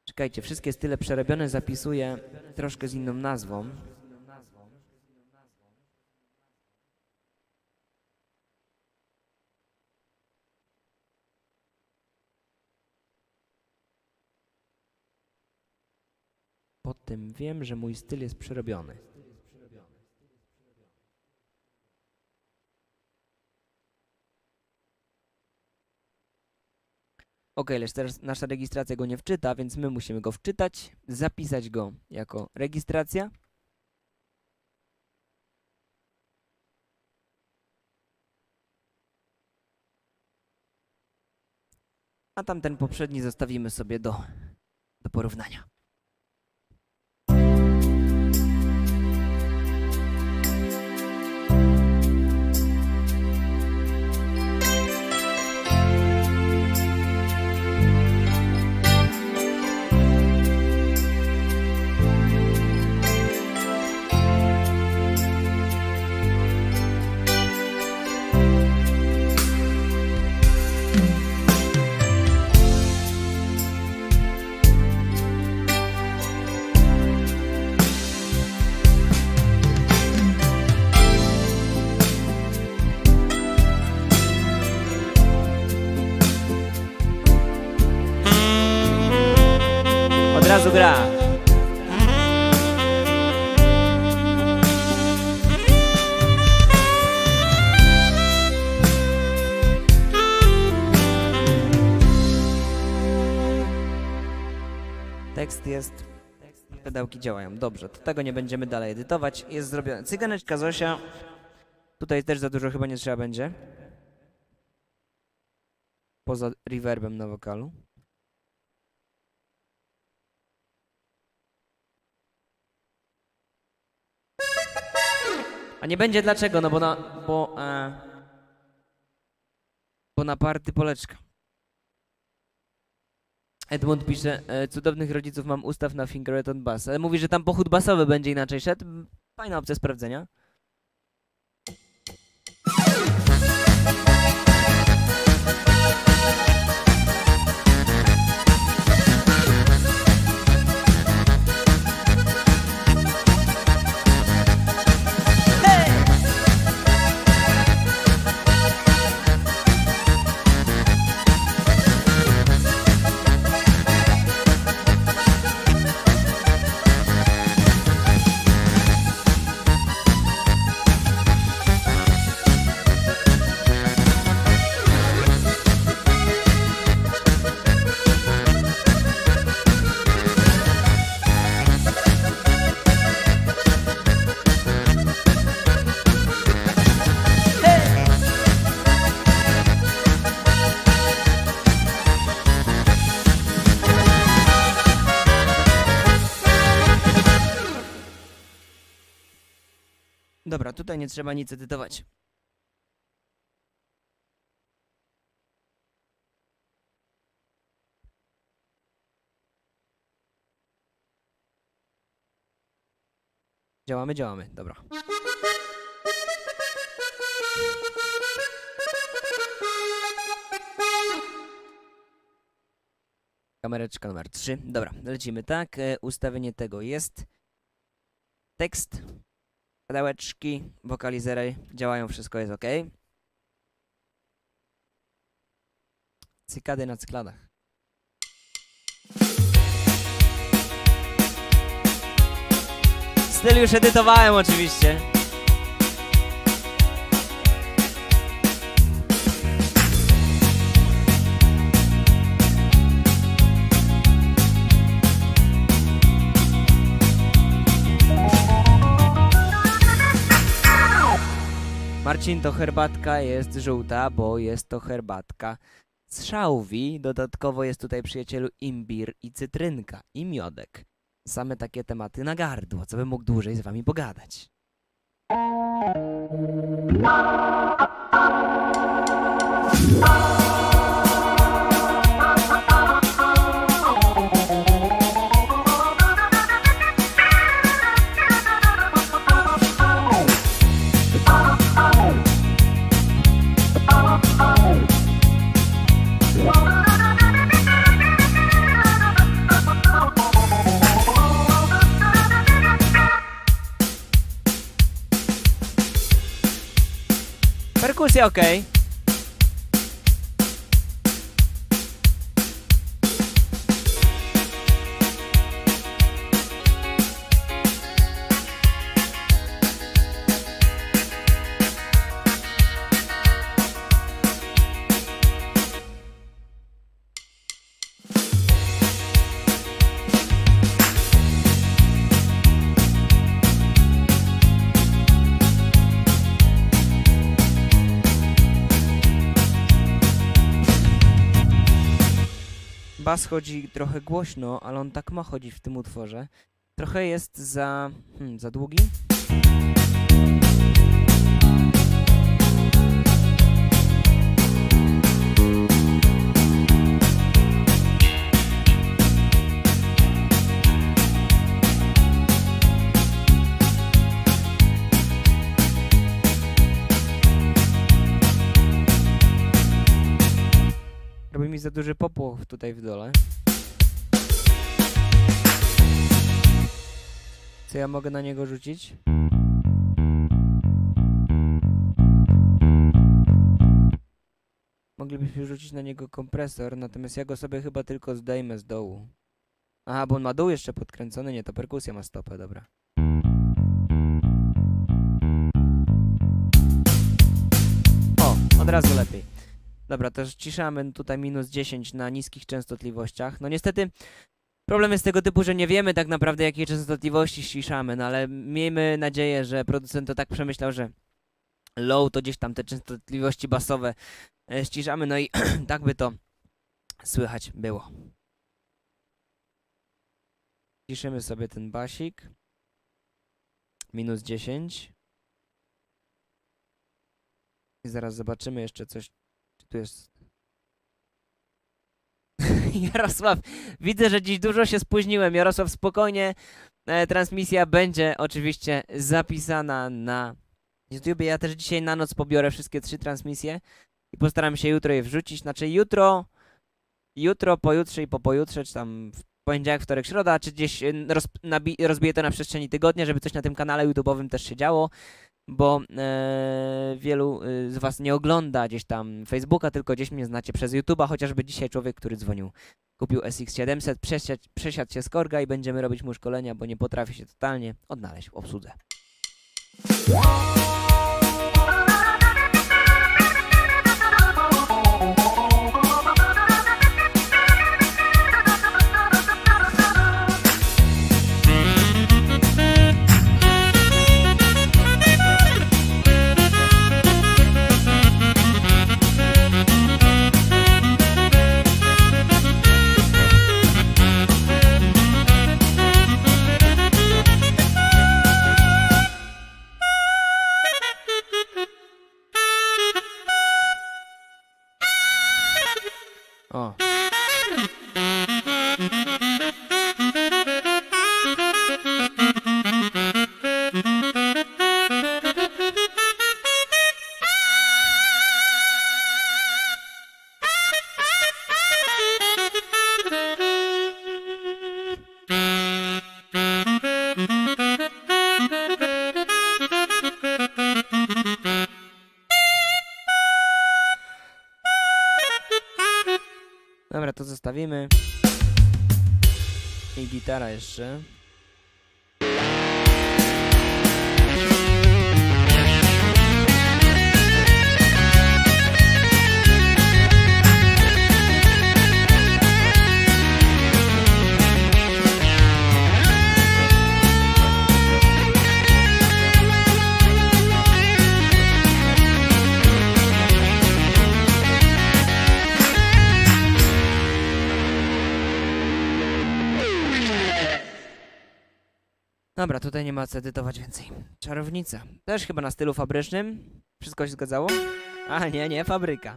Czekajcie, wszystkie style przerobione zapisuję troszkę z inną nazwą. Po tym wiem, że mój styl jest przerobiony. Ok, lecz teraz nasza rejestracja go nie wczyta, więc my musimy go wczytać, zapisać go jako rejestracja. A tamten poprzedni zostawimy sobie do, do porównania. Od razu gra. Tekst jest, pedałki działają. Dobrze, to tego nie będziemy dalej edytować. Jest zrobione. Cyganeczka Zosia. Tutaj też za dużo chyba nie trzeba będzie. Poza reverbem na wokalu. A nie będzie dlaczego? No bo na... Bo, e, bo na party Poleczka. Edmund pisze, e, cudownych rodziców mam, ustaw na Fingerton Bass. Ale mówi, że tam pochód basowy będzie inaczej szedł. Fajna opcja sprawdzenia. Dobra, tutaj nie trzeba nic edytować. Działamy, działamy, dobra. Kamereczka numer trzy. Dobra, lecimy tak. E, ustawienie tego jest. Tekst. Pedałeczki, wokalizery działają, wszystko jest ok. Cykady na cykladach. Styl już edytowałem oczywiście. Marcin, to herbatka jest żółta, bo jest to herbatka z szałwi. Dodatkowo jest tutaj, przyjacielu, imbir i cytrynka i miodek. Same takie tematy na gardło, co bym mógł dłużej z wami pogadać. perkusja ok. Bas chodzi trochę głośno, ale on tak ma chodzić w tym utworze. Trochę jest za... Hmm, za długi? Robi mi za duży popłoch tutaj w dole. Co ja mogę na niego rzucić? Moglibyśmy rzucić na niego kompresor, natomiast ja go sobie chyba tylko zdejmę z dołu. Aha, bo on ma dół jeszcze podkręcony, nie, to perkusja ma stopę, dobra. O, od razu lepiej. Dobra, to ściszamy tutaj minus dziesięć na niskich częstotliwościach. No niestety problem jest tego typu, że nie wiemy tak naprawdę, jakie częstotliwości ściszamy, no ale miejmy nadzieję, że producent to tak przemyślał, że low to gdzieś tam te częstotliwości basowe e, ściszamy, no i tak by to słychać było. Ciszymy sobie ten basik. Minus dziesięć. I zaraz zobaczymy jeszcze coś. Tu jest... Jarosław, widzę, że dziś dużo się spóźniłem. Jarosław, spokojnie. E, transmisja będzie oczywiście zapisana na YouTube. Ja też dzisiaj na noc pobiorę wszystkie trzy transmisje i postaram się jutro je wrzucić. Znaczy jutro, jutro, pojutrze i po pojutrze, czy tam w poniedziałek, wtorek, środa, czy gdzieś roz, rozbiję to na przestrzeni tygodnia, żeby coś na tym kanale YouTube'owym też się działo. Bo e, wielu e, z was nie ogląda gdzieś tam Facebooka, tylko gdzieś mnie znacie przez YouTube'a, chociażby dzisiaj człowiek, który dzwonił, kupił S X siedemset, przesiadł, przesiadł się z Korga i będziemy robić mu szkolenia, bo nie potrafi się totalnie odnaleźć w obsłudze. O. Dobra, to zostawimy. I gitara jeszcze. Dobra, tutaj nie ma co edytować więcej. Czarownica. Też chyba na stylu fabrycznym. Wszystko się zgadzało? A nie, nie, fabryka.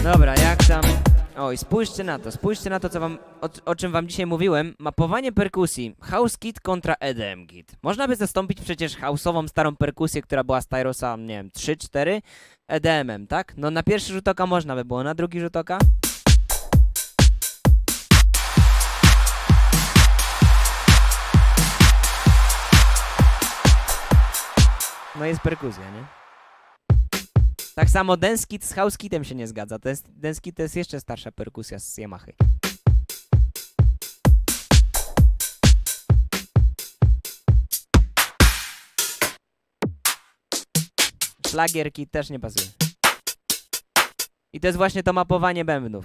Dobra, jak tam... Oj, spójrzcie na to, spójrzcie na to, co wam, o, o czym wam dzisiaj mówiłem. Mapowanie perkusji. House kit kontra E D M kit. Można by zastąpić przecież house'ową starą perkusję, która była z Tyrosa, nie wiem, trzy cztery E D M-em, tak? No na pierwszy rzut oka można by było, na drugi rzut oka? No jest perkusja, nie? Tak samo dance kit z house kitem się nie zgadza. To jest, dance kit to jest jeszcze starsza perkusja z Yamahy. Szlagier kit też nie pasuje. I to jest właśnie to mapowanie bębnów.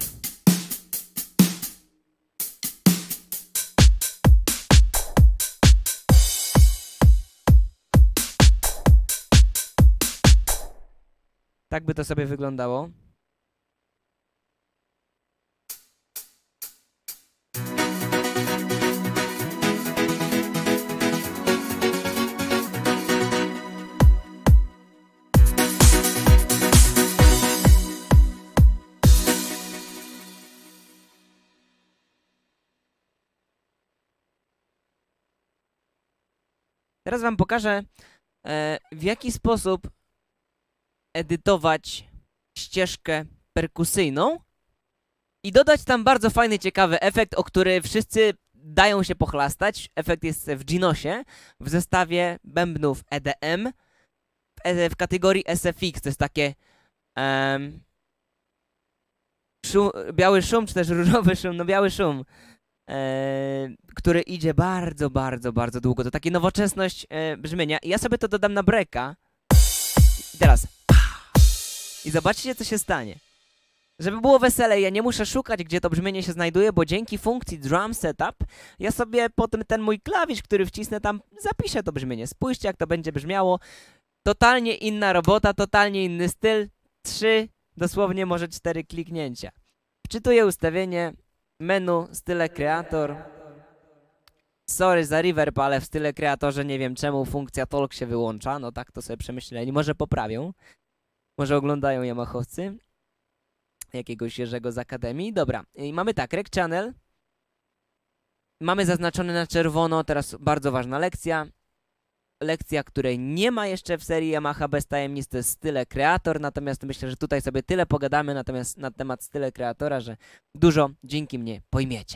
Tak by to sobie wyglądało. Teraz wam pokażę, e, w jaki sposób edytować ścieżkę perkusyjną i dodać tam bardzo fajny, ciekawy efekt, o który wszyscy dają się pochlastać. Efekt jest w Ginosie, w zestawie bębnów E D M, w, w kategorii S F X. To jest takie um, szum, biały szum, czy też różowy szum, no biały szum, e, który idzie bardzo, bardzo, bardzo długo. To takie nowoczesność e, brzmienia. I ja sobie to dodam na breaka. I teraz... I zobaczcie, co się stanie. Żeby było weselej, ja nie muszę szukać, gdzie to brzmienie się znajduje, bo dzięki funkcji Drum Setup ja sobie potem ten mój klawisz, który wcisnę tam, zapiszę to brzmienie. Spójrzcie, jak to będzie brzmiało. Totalnie inna robota, totalnie inny styl. Trzy, dosłownie może cztery kliknięcia. Wczytuję ustawienie, menu, style kreator. Sorry za reverb, ale w style kreatorze nie wiem czemu funkcja talk się wyłącza. No tak to sobie przemyśleli, może poprawią. Może oglądają Yamahowcy jakiegoś świeżego z Akademii. Dobra, i mamy tak, Rec Channel. Mamy zaznaczony na czerwono, teraz bardzo ważna lekcja. Lekcja, której nie ma jeszcze w serii Yamaha bez tajemnic, to jest style kreator, natomiast myślę, że tutaj sobie tyle pogadamy natomiast na temat style kreatora, że dużo dzięki mnie pojmiecie.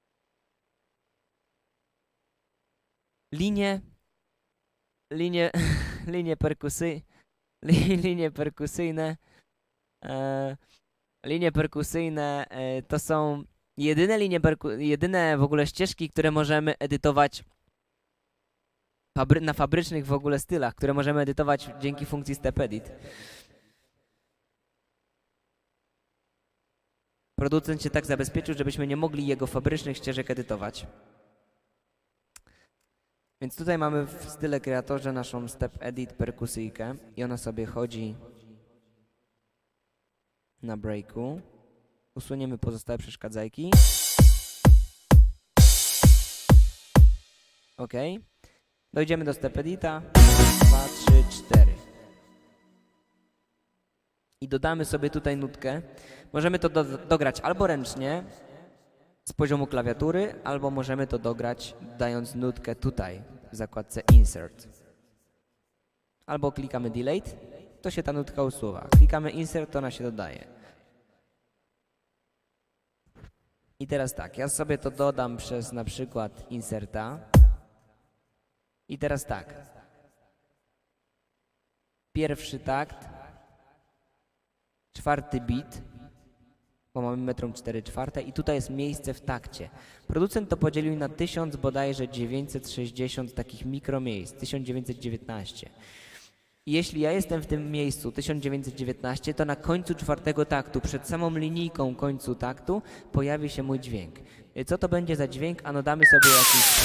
Linie, linie, linie perkusy, linie perkusyjne, e, linie perkusyjne e, to są jedyne linie perku jedyne w ogóle ścieżki, które możemy edytować fabry na fabrycznych w ogóle stylach, które możemy edytować dzięki funkcji Step Edit. Producent się tak zabezpieczył, żebyśmy nie mogli jego fabrycznych ścieżek edytować. Więc tutaj mamy w style kreatorze naszą Step Edit perkusyjkę i ona sobie chodzi na breaku. Usuniemy pozostałe przeszkadzajki. OK. Dojdziemy do Step Edita. dwa, trzy, cztery. I dodamy sobie tutaj nutkę. Możemy to do, dograć albo ręcznie z poziomu klawiatury, albo możemy to dograć dając nutkę tutaj w zakładce Insert. Albo klikamy Delete, to się ta nutka usuwa. Klikamy Insert, to ona się dodaje. I teraz tak, ja sobie to dodam przez na przykład Inserta. I teraz tak. Pierwszy takt, czwarty beat, bo mamy metrum cztery czwarte i tutaj jest miejsce w takcie. Producent to podzielił na tysiąc bodajże dziewięćset sześćdziesiąt takich mikromiejsc, tysiąc dziewięćset dziewiętnaście. I jeśli ja jestem w tym miejscu tysiąc dziewięćset dziewiętnaście, to na końcu czwartego taktu, przed samą linijką końcu taktu, pojawi się mój dźwięk. Co to będzie za dźwięk? Ano damy sobie jakiś,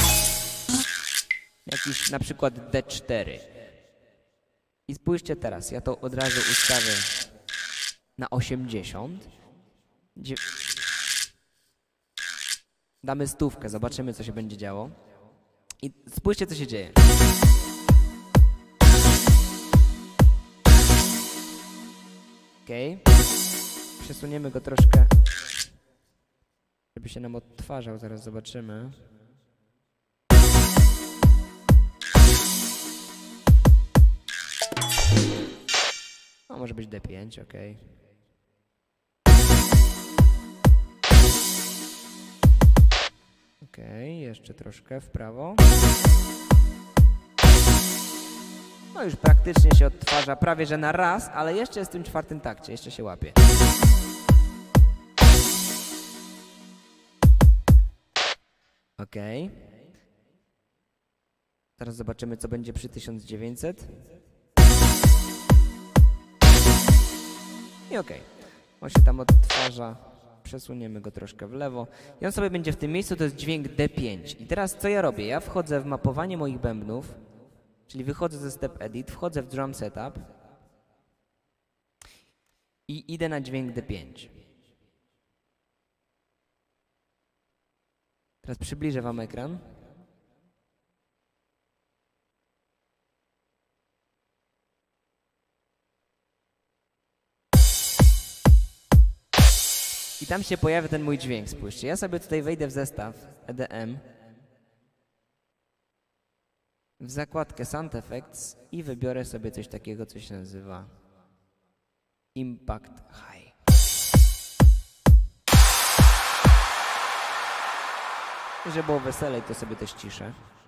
jakiś na przykład D cztery. I spójrzcie teraz, ja to od razu ustawię na osiemdziesiąt. Dzie Damy stówkę, zobaczymy, co się będzie działo. I spójrzcie, co się dzieje. OK. Przesuniemy go troszkę, żeby się nam odtwarzał, zaraz zobaczymy. No, może być D pięć, ok. Ok, jeszcze troszkę w prawo. No już praktycznie się odtwarza, prawie że na raz, ale jeszcze jest w tym czwartym takcie, jeszcze się łapie. Ok. Teraz zobaczymy, co będzie przy tysiąc dziewięćset. I ok. On się tam odtwarza. Przesuniemy go troszkę w lewo. I on sobie będzie w tym miejscu, to jest dźwięk D pięć. I teraz co ja robię? Ja wchodzę w mapowanie moich bębnów, czyli wychodzę ze Step Edit, wchodzę w Drum Setup i idę na dźwięk D pięć. Teraz przybliżę wam ekran. I tam się pojawia ten mój dźwięk, spójrzcie. Ja sobie tutaj wejdę w zestaw E D M, w zakładkę Sound Effects i wybiorę sobie coś takiego, co się nazywa Impact High. Żeby było weselej, to sobie też ciszę.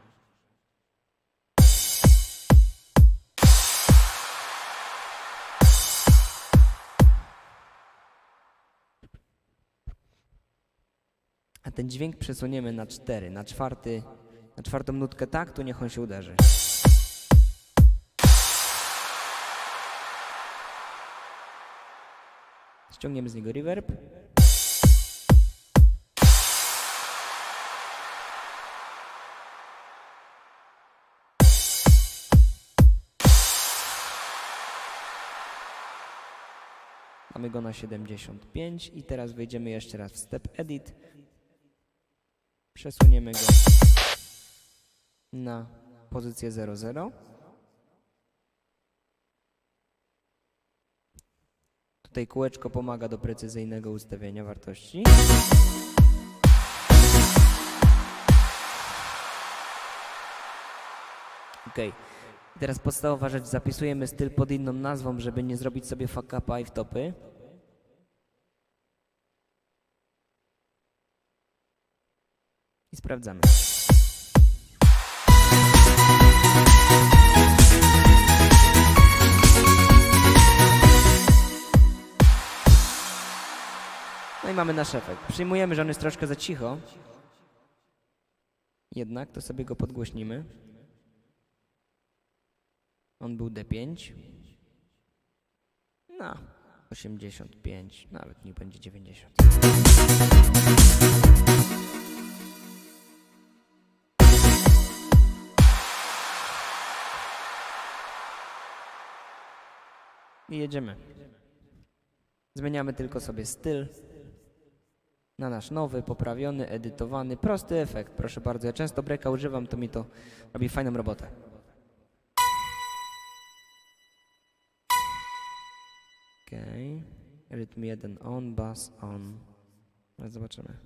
A ten dźwięk przesuniemy na cztery, na czwarty, na czwartą nutkę taktu, niech on się uderzy. Ściągniemy z niego reverb. Mamy go na siedemdziesiąt pięć i teraz wejdziemy jeszcze raz w Step Edit. Przesuniemy go na pozycję zero zero. Tutaj kółeczko pomaga do precyzyjnego ustawienia wartości. Ok. Teraz podstawowa rzecz, zapisujemy styl pod inną nazwą, żeby nie zrobić sobie fuck upa i wtopy. I sprawdzamy. No i mamy nasz efekt. Przyjmujemy, że on jest troszkę za cicho. Jednak to sobie go podgłośnimy. On był D pięć. No, osiemdziesiąt pięć, nawet nie będzie dziewięćdziesiąt. I jedziemy. Zmieniamy tylko sobie styl na nasz nowy, poprawiony, edytowany, prosty efekt. Proszę bardzo, ja często breaka używam, to mi to robi fajną robotę. Okej, okay. Rytm jeden on, bass on. No, zobaczymy.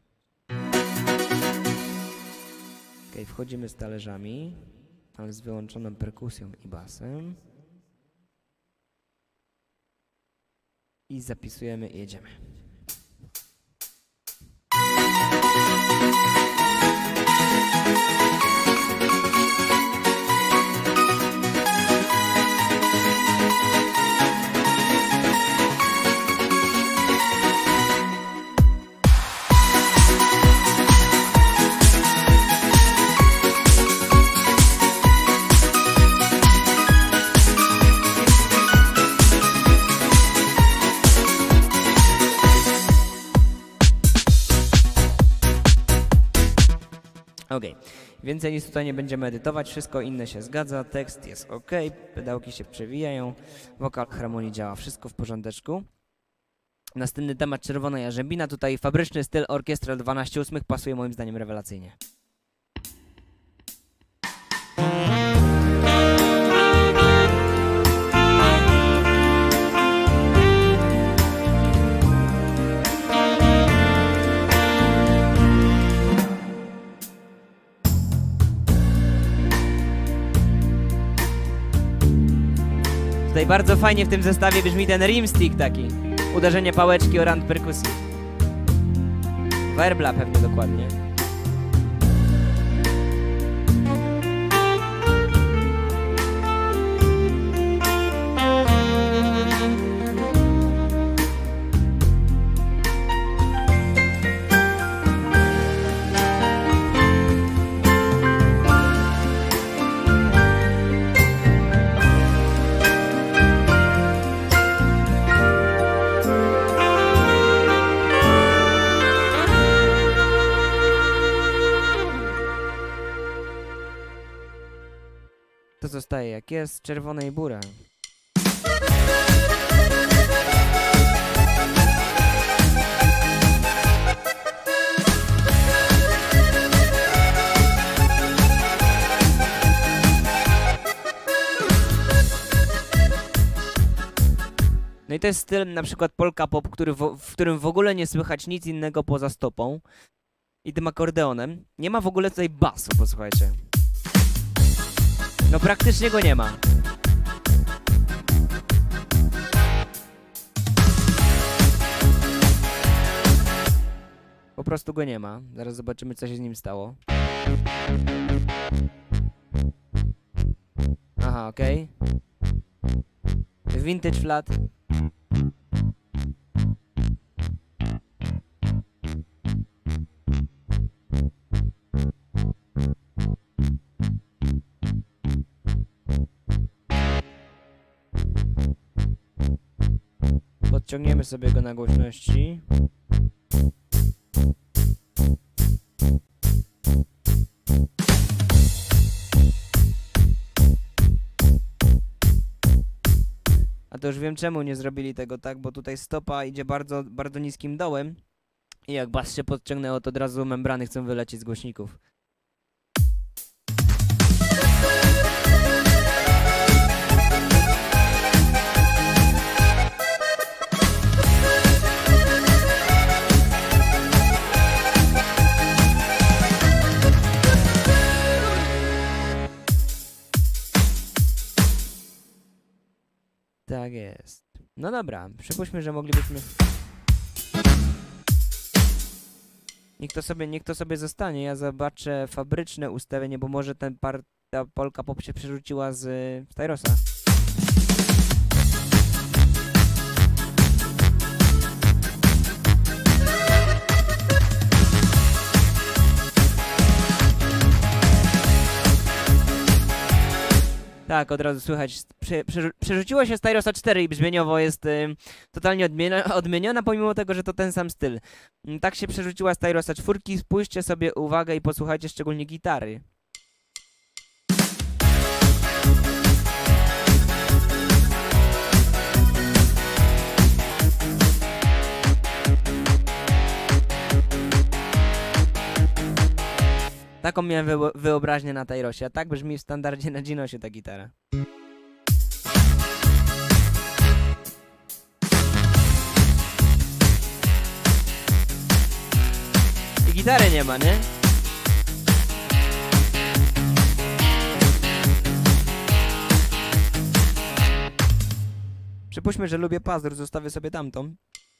Ok, wchodzimy z talerzami, ale z wyłączoną perkusją i basem. I zapisujemy i jedziemy. Ok, więcej nic tutaj nie będziemy edytować, wszystko inne się zgadza, tekst jest ok, pedałki się przewijają, wokal harmonii działa, wszystko w porządeczku. Następny temat, Czerwona Jarzębina, tutaj fabryczny styl Orkiestra dwanaście ósmych pasuje moim zdaniem rewelacyjnie. Tutaj bardzo fajnie w tym zestawie brzmi ten rimstick taki. Uderzenie pałeczki o rand perkusji. Werbla pewnie dokładnie. To zostaje jak jest, czerwone i bura. No i to jest styl na przykład polka pop, który w, w którym w ogóle nie słychać nic innego poza stopą i tym akordeonem. Nie ma w ogóle tutaj basu, posłuchajcie. No praktycznie go nie ma. Po prostu go nie ma. Zaraz zobaczymy, co się z nim stało. Aha, okej. Okay. Vintage flat. Podciągniemy sobie go na głośności. A to już wiem, czemu nie zrobili tego tak, bo tutaj stopa idzie bardzo, bardzo niskim dołem i jak bas się podciągnęło, to od razu membrany chcą wylecieć z głośników. Tak jest. No dobra, przypuśćmy, że moglibyśmy... Niech to sobie, niech to sobie zostanie, ja zobaczę fabryczne ustawienie, bo może ten par, ta polka pop się przerzuciła z Styrosa. Tak, od razu słychać. Prze, prze, przerzuciło się Styrosa cztery i brzmieniowo jest y, totalnie odmieniona, odmieniona, pomimo tego, że to ten sam styl. Y, tak się przerzuciła Styrosa cztery. Spójrzcie sobie uwagę i posłuchajcie szczególnie gitary. Taką miałem wy wyobraźnię na Tyrosie, a tak brzmi w standardzie na Ginosie ta gitara. I gitary nie ma, nie? Przypuśćmy, że lubię pazur, zostawię sobie tamtą.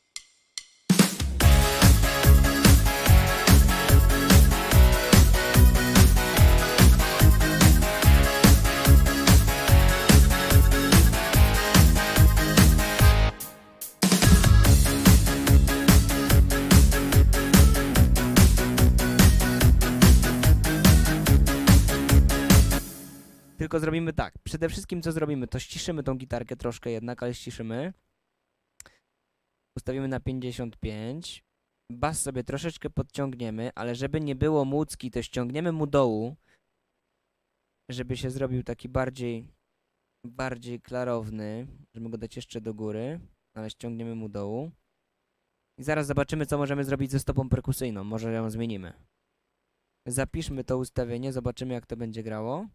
Tylko zrobimy tak. Przede wszystkim co zrobimy, to ściszymy tą gitarkę troszkę jednak, ale ściszymy. Ustawimy na pięćdziesiąt pięć. Bas sobie troszeczkę podciągniemy, ale żeby nie było mucki, to ściągniemy mu dołu, żeby się zrobił taki bardziej bardziej klarowny. Możemy go dać jeszcze do góry, ale ściągniemy mu dołu. I zaraz zobaczymy, co możemy zrobić ze stopą perkusyjną. Może ją zmienimy. Zapiszmy to ustawienie, zobaczymy, jak to będzie grało.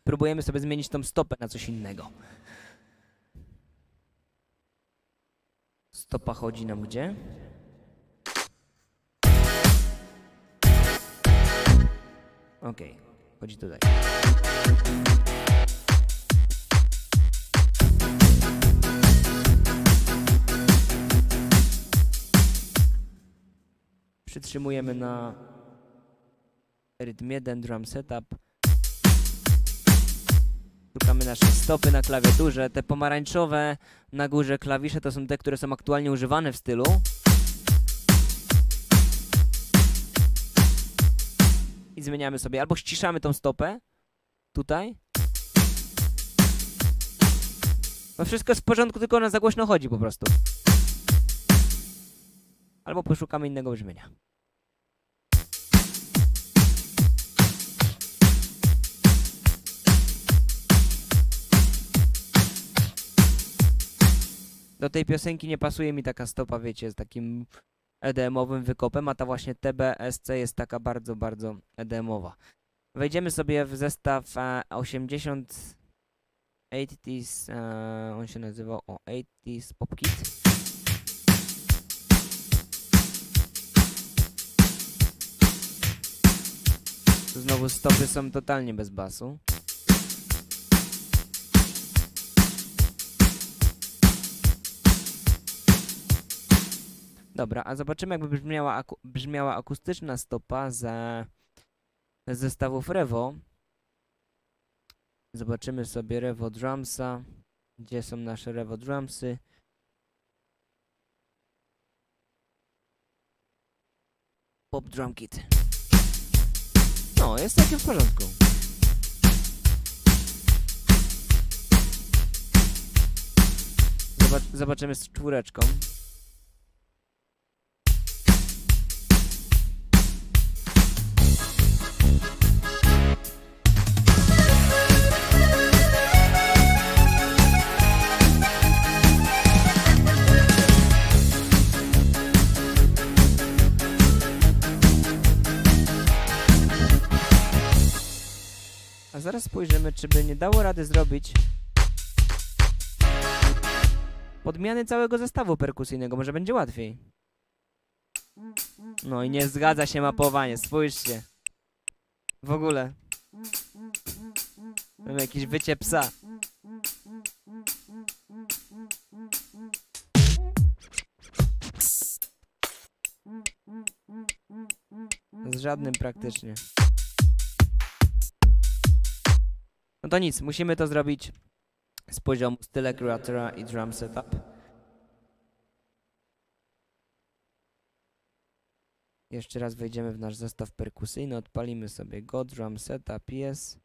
spróbujemy sobie zmienić tą stopę na coś innego. Stopa chodzi nam gdzie? Okej, okay, chodzi tutaj. Przytrzymujemy na rytm jeden, drum setup. Szukamy nasze stopy na klawiaturze. Te pomarańczowe na górze klawisze to są te, które są aktualnie używane w stylu. I zmieniamy sobie, albo ściszamy tą stopę tutaj. No wszystko jest w porządku, tylko ona za głośno chodzi po prostu. Albo poszukamy innego brzmienia. Do tej piosenki nie pasuje mi taka stopa, wiecie, z takim E D M-owym wykopem, a ta właśnie T B S C jest taka bardzo, bardzo E D M-owa. Wejdziemy sobie w zestaw e, osiemdziesiąt osiemdziesiąt, e, on się nazywał o osiemdziesiąt Pop Kit. Tu znowu stopy są totalnie bez basu. Dobra, a zobaczymy, jakby brzmiała, aku brzmiała akustyczna stopa ze zestawów Revo. Zobaczymy sobie Revo Drumsa. Gdzie są nasze Revo Drumsy? Pop Drum Kit. No, jest całkiem w porządku. Zobacz zobaczymy z czwóreczką. A zaraz spojrzymy, czy by nie dało rady zrobić podmiany całego zestawu perkusyjnego. Może będzie łatwiej. No i nie zgadza się mapowanie, spójrzcie. W ogóle. Mamy jakieś wycie psa. Z żadnym praktycznie. No to nic, musimy to zrobić z poziomu style creatora i drum setup. Jeszcze raz wejdziemy w nasz zestaw perkusyjny, odpalimy sobie go, drum setup jest.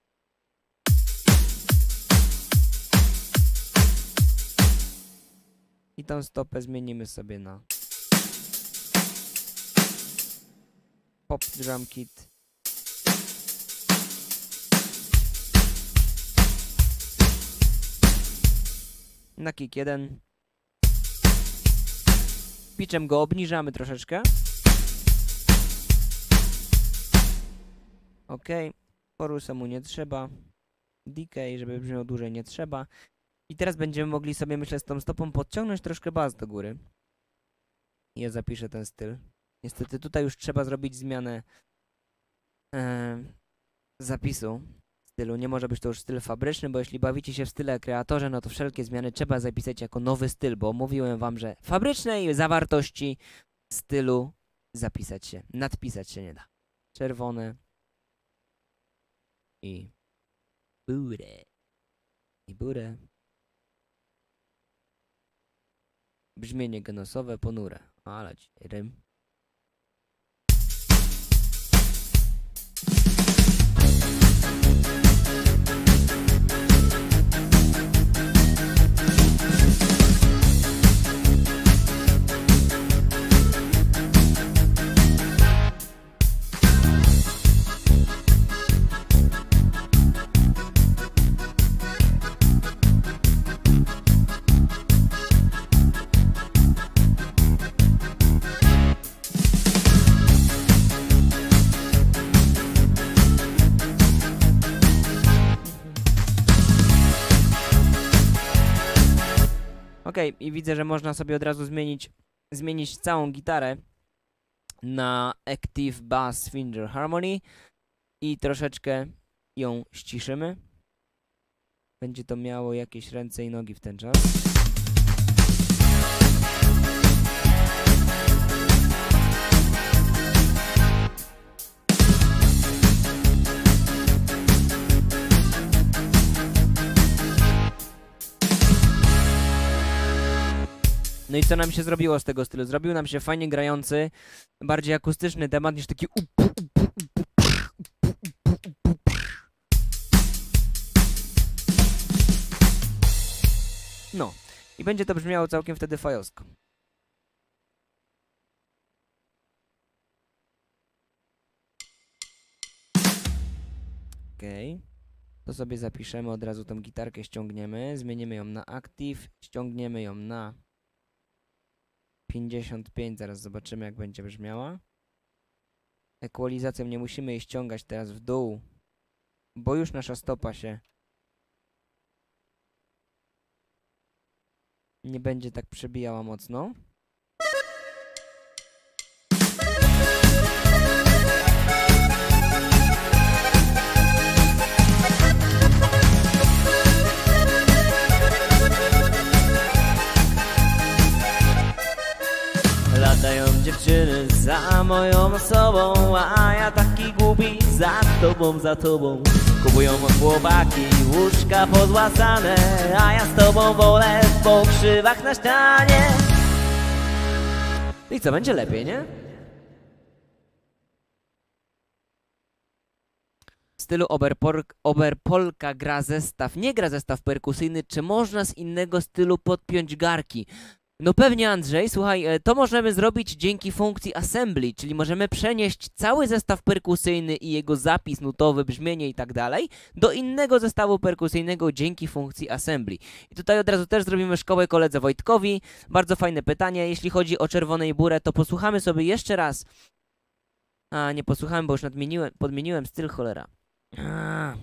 I tą stopę zmienimy sobie na Pop Drum Kit. Na kick jeden. Pitchem go obniżamy troszeczkę. Ok. Chorusa mu nie trzeba. Decay, żeby brzmiał dłużej, nie trzeba. I teraz będziemy mogli sobie, myślę, z tą stopą podciągnąć troszkę bas do góry. Ja zapiszę ten styl. Niestety tutaj już trzeba zrobić zmianę e, zapisu stylu. Nie może być to już styl fabryczny, bo jeśli bawicie się w style kreatorze, no to wszelkie zmiany trzeba zapisać jako nowy styl, bo mówiłem wam, że fabrycznej zawartości stylu zapisać się, nadpisać się nie da. Czerwone i burę i burę. Brzmienie genosowe, ponure. Ale dzisiaj rym. i widzę, że można sobie od razu zmienić, zmienić całą gitarę na Active Bass Finger Harmony i troszeczkę ją ściszymy. Będzie to miało jakieś ręce i nogi w ten czas. No i co nam się zrobiło z tego stylu? Zrobił nam się fajnie grający, bardziej akustyczny temat niż taki no. I będzie to brzmiało całkiem wtedy fajowsko. Okej. Okay. To sobie zapiszemy, od razu tą gitarkę ściągniemy, zmienimy ją na Active, ściągniemy ją na pięćdziesiąt pięć, zaraz zobaczymy, jak będzie brzmiała. Ekwalizacją nie musimy jej ściągać teraz w dół, bo już nasza stopa się nie będzie tak przebijała mocno. Latają dziewczyny za moją osobą, a ja taki głupi za tobą, za tobą. Kupują chłopaki łóżka pozłacane, a ja z tobą wolę w pokrzywach na ścianie. I co, będzie lepiej, nie? W stylu Oberpolka, Oberpolka gra zestaw, nie gra zestaw perkusyjny. Czy można z innego stylu podpiąć garki? No pewnie, Andrzej, słuchaj, to możemy zrobić dzięki funkcji Assembly, czyli możemy przenieść cały zestaw perkusyjny i jego zapis nutowy, brzmienie i tak dalej do innego zestawu perkusyjnego dzięki funkcji Assembly. I tutaj od razu też zrobimy szkołę koledze Wojtkowi. Bardzo fajne pytanie. Jeśli chodzi o Czerwonej Burę, to posłuchamy sobie jeszcze raz. A, nie posłuchamy, bo już nadmieniłem, podmieniłem styl, cholera. A.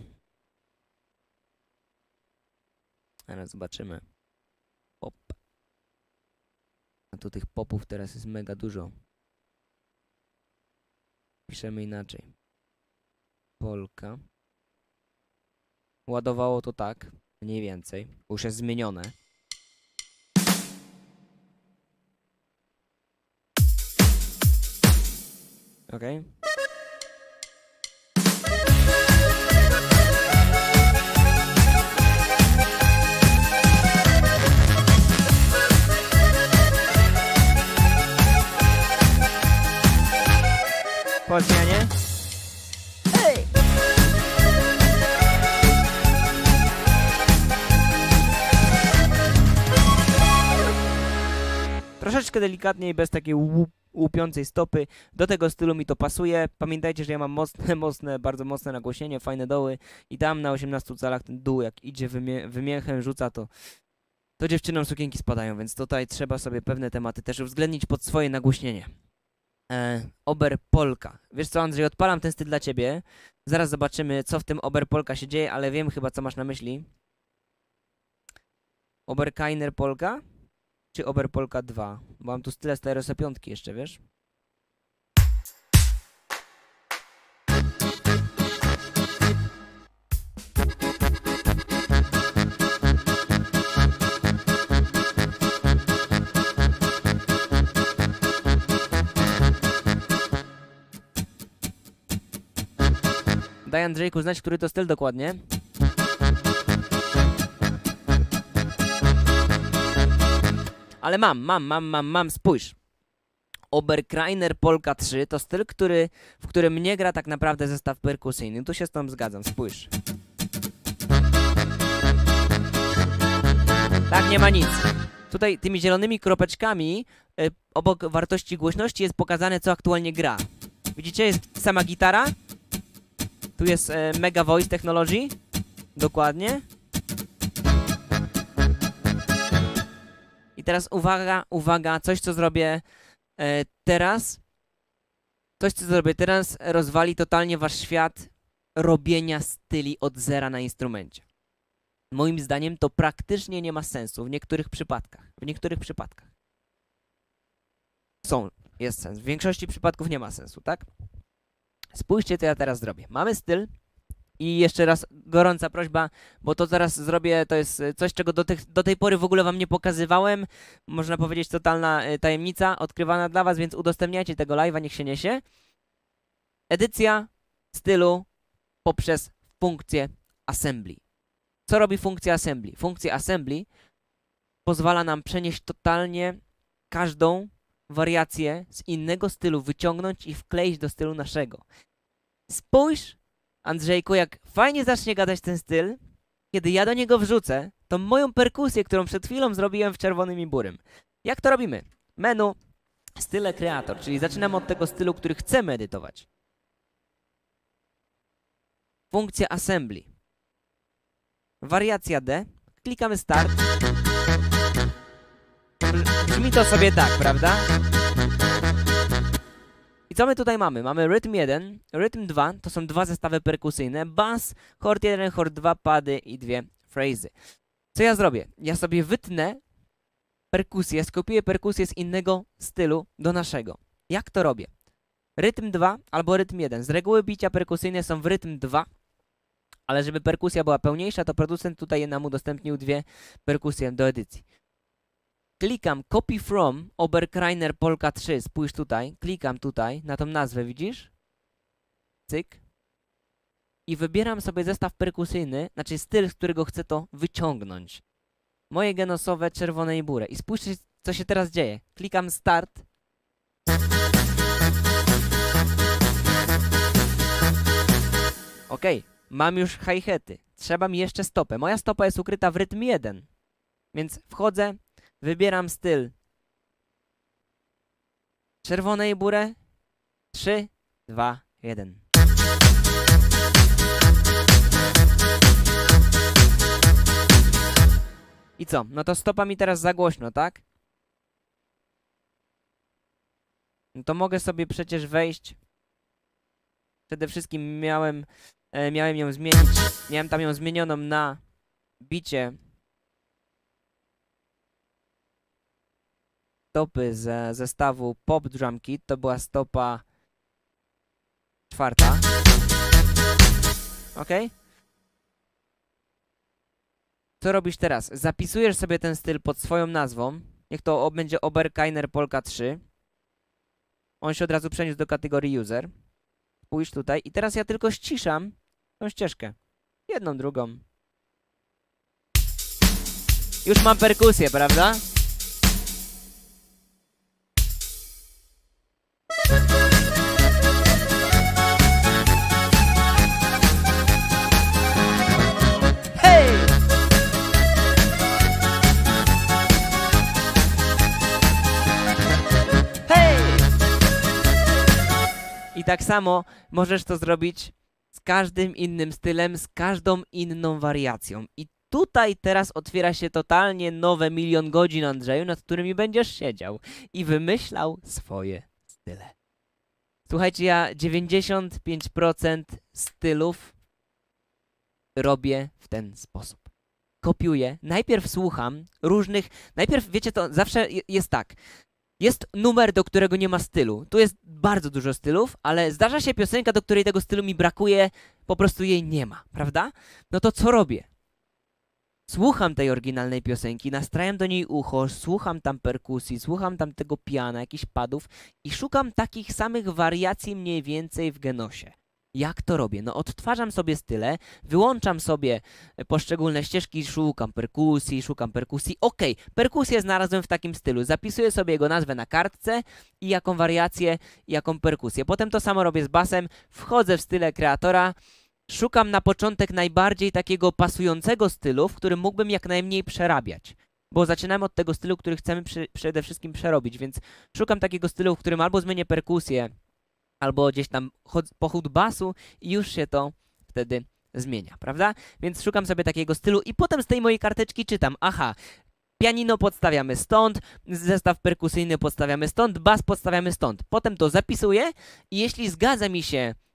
Teraz zobaczymy. Pop. A tu tych popów teraz jest mega dużo. Piszemy inaczej. Polka. Ładowało to tak, mniej więcej. Już jest zmienione. Okej. Okay. Po zmianie. Hej! Troszeczkę delikatniej, bez takiej łup, łupiącej stopy. Do tego stylu mi to pasuje. Pamiętajcie, że ja mam mocne, mocne, bardzo mocne nagłośnienie, fajne doły. I tam na osiemnastu calach ten dół, jak idzie wymie wymięchem, rzuca, to to dziewczynom sukienki spadają, więc tutaj trzeba sobie pewne tematy też uwzględnić pod swoje nagłośnienie. E, Oberpolka. Wiesz co, Andrzej, odpalam ten styl dla ciebie. Zaraz zobaczymy, co w tym Oberpolka się dzieje, ale wiem chyba, co masz na myśli. Oberkainer Polka? Czy Oberpolka dwa? Bo mam tu style Stereosa piątki jeszcze, wiesz? Daj, Andrzejku, znać, który to styl dokładnie. Ale mam, mam, mam, mam, mam, spójrz. Oberkrainer Polka trzy to styl, który, w którym nie gra tak naprawdę zestaw perkusyjny. Tu się z tą zgadzam, spójrz. Tak, nie ma nic. Tutaj tymi zielonymi kropeczkami y, obok wartości głośności jest pokazane, co aktualnie gra. Widzicie, jest sama gitara. Tu jest y, Mega Voice Technology. Dokładnie. I teraz uwaga, uwaga, coś co zrobię e, teraz, coś co zrobię teraz rozwali totalnie wasz świat robienia styli od zera na instrumencie. moim zdaniem to praktycznie nie ma sensu w niektórych przypadkach. W niektórych przypadkach. Są, jest sens. W większości przypadków nie ma sensu, tak? Spójrzcie, co ja teraz zrobię. Mamy styl i jeszcze raz gorąca prośba, bo to zaraz zrobię, to jest coś, czego do, tych, do tej pory w ogóle wam nie pokazywałem. Można powiedzieć totalna y, tajemnica odkrywana dla was, więc udostępniajcie tego live'a, niech się niesie. Edycja stylu poprzez funkcję assembly. Co robi funkcja assembly? Funkcja assembly pozwala nam przenieść totalnie każdą wariację z innego stylu, wyciągnąć i wkleić do stylu naszego. Spójrz, Andrzejku, jak fajnie zacznie gadać ten styl, kiedy ja do niego wrzucę tą moją perkusję, którą przed chwilą zrobiłem w czerwonym i burym. Jak to robimy? Menu, style creator, czyli zaczynamy od tego stylu, który chcemy edytować. Funkcja assembly. Wariacja D. Klikamy start. Brzmi to sobie tak, prawda? I co my tutaj mamy? Mamy rytm jeden, rytm dwa, to są dwa zestawy perkusyjne, bass, chord jeden, chord dwa, pady i dwie phrazy. Co ja zrobię? Ja sobie wytnę perkusję, skopiuję perkusję z innego stylu do naszego. Jak to robię? Rytm dwa albo rytm jeden. Z reguły bicia perkusyjne są w rytm dwa, ale żeby perkusja była pełniejsza, to producent tutaj nam udostępnił dwie perkusje do edycji. Klikam Copy From Oberkreiner Polka trzy, spójrz tutaj, klikam tutaj na tą nazwę, widzisz? Cyk. I wybieram sobie zestaw perkusyjny, znaczy styl, z którego chcę to wyciągnąć. Moje genosowe, czerwone i burę. I spójrzcie, co się teraz dzieje. Klikam Start. Ok, mam już hi-haty. Trzeba mi jeszcze stopę. Moja stopa jest ukryta w rytm jeden. Więc wchodzę, wybieram styl czerwone i burę. trzy, dwa, jeden. I co? No to stopa mi teraz za głośno, tak? No to mogę sobie przecież wejść. Przede wszystkim miałem, e, miałem ją zmienić. Miałem tam ją zmienioną na bicie stopy ze zestawu Pop Drum Kit. To była stopa czwarta. Ok? Co robisz teraz? Zapisujesz sobie ten styl pod swoją nazwą. Niech to będzie Oberkreiner Polka trzy. On się od razu przeniósł do kategorii User. Spójrz tutaj. I teraz ja tylko ściszam tą ścieżkę. Jedną, drugą. Już mam perkusję, prawda? I tak samo możesz to zrobić z każdym innym stylem, z każdą inną wariacją. I tutaj teraz otwiera się totalnie nowe milion godzin, Andrzeju, nad którymi będziesz siedział i wymyślał swoje style. Słuchajcie, ja dziewięćdziesiąt pięć procent stylów robię w ten sposób. Kopiuję, najpierw słucham różnych, najpierw, wiecie, to zawsze jest tak. Jest numer, do którego nie ma stylu. Tu jest bardzo dużo stylów, ale zdarza się piosenka, do której tego stylu mi brakuje, po prostu jej nie ma, prawda? No to co robię? Słucham tej oryginalnej piosenki, nastrajam do niej ucho, słucham tam perkusji, słucham tam tego piana, jakichś padów i szukam takich samych wariacji mniej więcej w genosie. Jak to robię? No odtwarzam sobie style, wyłączam sobie poszczególne ścieżki, szukam perkusji, szukam perkusji. Okej, perkusję znalazłem w takim stylu, zapisuję sobie jego nazwę na kartce i jaką wariację, i jaką perkusję. Potem to samo robię z basem, wchodzę w style kreatora, szukam na początek najbardziej takiego pasującego stylu, w którym mógłbym jak najmniej przerabiać. Bo zaczynamy od tego stylu, który chcemy przy, przede wszystkim przerobić, więc szukam takiego stylu, w którym albo zmienię perkusję, albo gdzieś tam pochód basu i już się to wtedy zmienia, prawda? Więc szukam sobie takiego stylu i potem z tej mojej karteczki czytam, aha, pianino podstawiamy stąd, zestaw perkusyjny podstawiamy stąd, bas podstawiamy stąd. Potem to zapisuję i jeśli zgadza mi się